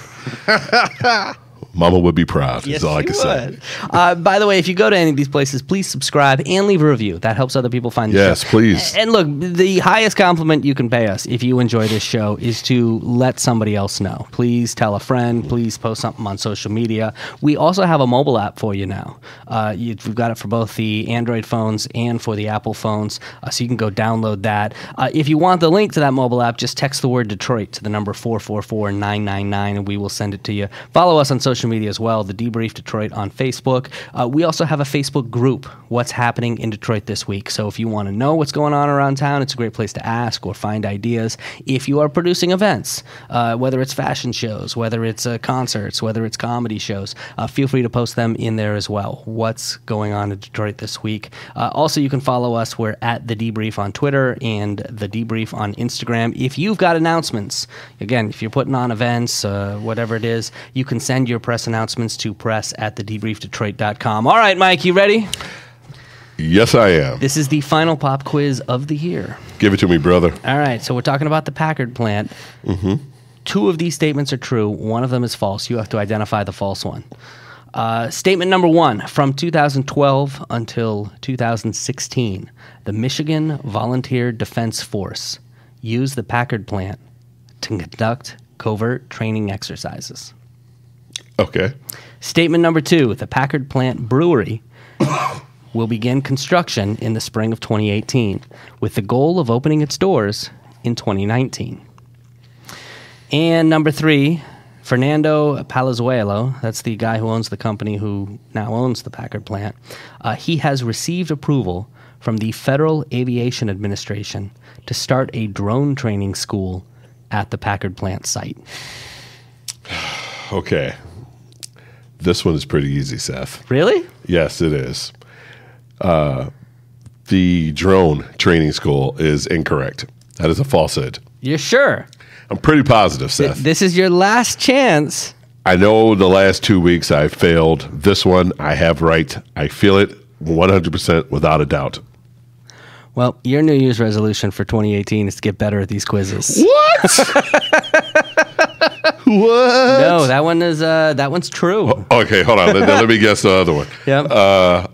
Speaker 5: Mama would be proud,
Speaker 4: yes,
Speaker 5: is all I can say.
Speaker 4: By the way, if you go to any of these places, please subscribe and leave a review. That helps other people find the show.
Speaker 5: Yes, please.
Speaker 4: And look, the highest compliment you can pay us if you enjoy this show is to let somebody else know. Please tell a friend. Please post something on social media. We also have a mobile app for you now. We've got it for both the Android phones and for the Apple phones, so you can go download that. If you want the link to that mobile app, just text the word Detroit to the number 444-999, and we will send it to you. Follow us on social media as well, The Debrief Detroit on Facebook. We also have a Facebook group, What's Happening in Detroit This Week. So if you want to know what's going on around town, it's a great place to ask or find ideas. If you are producing events, whether it's fashion shows, whether it's concerts, whether it's comedy shows, feel free to post them in there as well. What's going on in Detroit this week? Also, you can follow us. We're at The Debrief on Twitter and The Debrief on Instagram. If you've got announcements, again, if you're putting on events, whatever it is, you can send your press announcements to press@thedebriefdetroit.com. All right, Mike, you ready?
Speaker 5: Yes, I am.
Speaker 4: This is the final pop quiz of the year.
Speaker 5: Give it to me, brother.
Speaker 4: All right, so we're talking about the Packard plant.
Speaker 5: Mm-hmm.
Speaker 4: 2 of these statements are true. 1 of them is false. You have to identify the false one. Statement number 1, from 2012 until 2016, the Michigan Volunteer Defense Force used the Packard plant to conduct covert training exercises.
Speaker 5: Okay.
Speaker 4: Statement number 2, the Packard plant brewery will begin construction in the spring of 2018 with the goal of opening its doors in 2019. And number 3, Fernando Palazuelo, that's the guy who owns the company who now owns the Packard plant, he has received approval from the Federal Aviation Administration to start a drone training school at the Packard plant site.
Speaker 5: Okay. This one is pretty easy, Seth.
Speaker 4: Really?
Speaker 5: Yes, it is. The drone training school is incorrect. That is a falsehood.
Speaker 4: You're sure?
Speaker 5: I'm pretty positive, Seth.
Speaker 4: This is your last chance.
Speaker 5: I know the last 2 weeks I failed. This one I have right. I feel it 100% without a doubt.
Speaker 4: Well, your New Year's resolution for 2018 is to get better at these quizzes.
Speaker 5: What? What?
Speaker 4: No, that one's true.
Speaker 5: Okay, hold on. Let me guess the other one.
Speaker 4: Yep.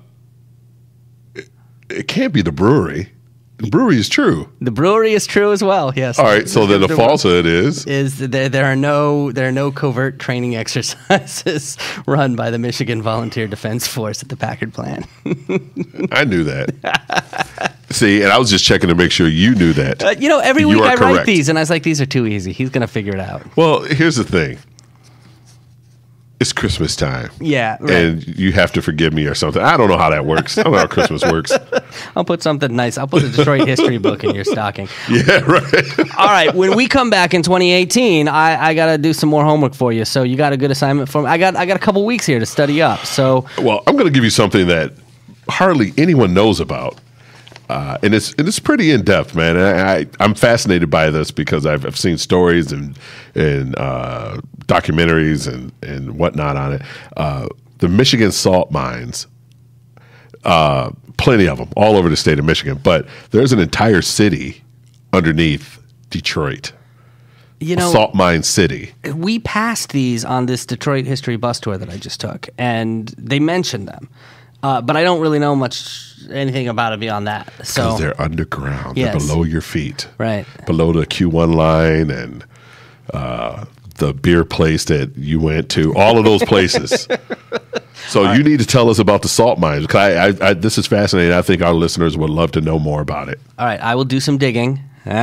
Speaker 5: It can't be the brewery. The brewery is true.
Speaker 4: The brewery is true as well. Yes.
Speaker 5: All right. So then the falsehood is
Speaker 4: that there are no covert training exercises run by the Michigan Volunteer Defense Force at the Packard plant.
Speaker 5: I knew that. See, and I was just checking to make sure you knew that.
Speaker 4: Every week I
Speaker 5: correct.
Speaker 4: write these, and I was like, these are too easy. He's going to figure it out.
Speaker 5: Well, here's the thing. It's Christmas time.
Speaker 4: Yeah, right.
Speaker 5: And you have to forgive me or something. I don't know how that works. I don't know how Christmas works.
Speaker 4: I'll put something nice. I'll put a Detroit history book in your stocking.
Speaker 5: Yeah, right.
Speaker 4: All right. When we come back in 2018, I got to do some more homework for you. So you got a good assignment for me. I got a couple weeks here to study up. So,
Speaker 5: well, I'm going to give you something that hardly anyone knows about. And it's pretty in depth, man. And I'm fascinated by this because I've seen stories and documentaries and whatnot on it. The Michigan salt mines, plenty of them all over the state of Michigan, but there's an entire city underneath Detroit. salt mine city.
Speaker 4: We passed these on this Detroit history bus tour that I just took, and they mentioned them. But I don't really know anything about it beyond that. So
Speaker 5: Because they're underground.
Speaker 4: Yes.
Speaker 5: They're below your feet.
Speaker 4: Right.
Speaker 5: Below the Q1 line and the beer place that you went to. All of those places. So you need to tell us about the salt mines. This is fascinating. I think our listeners would love to know more about it.
Speaker 4: All right, I will do some digging.
Speaker 5: You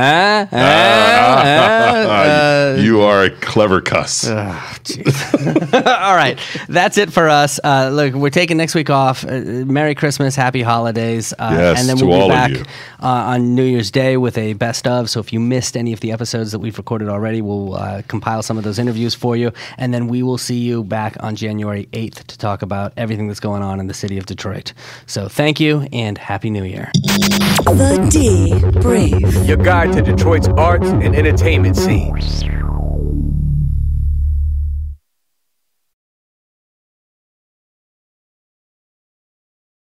Speaker 5: are a clever cuss.
Speaker 4: All right, that's it for us. Look, we're taking next week off. Merry Christmas, Happy Holidays,
Speaker 5: Yes,
Speaker 4: and then
Speaker 5: to
Speaker 4: we'll be
Speaker 5: all of
Speaker 4: back
Speaker 5: you.
Speaker 4: On New Year's Day with a best of. So if you missed any of the episodes that we've recorded already, we'll compile some of those interviews for you, and then we will see you back on January 8th to talk about everything that's going on in the city of Detroit. So thank you and Happy New Year.
Speaker 3: The D Brief.
Speaker 2: Your guide to Detroit's arts and entertainment scene.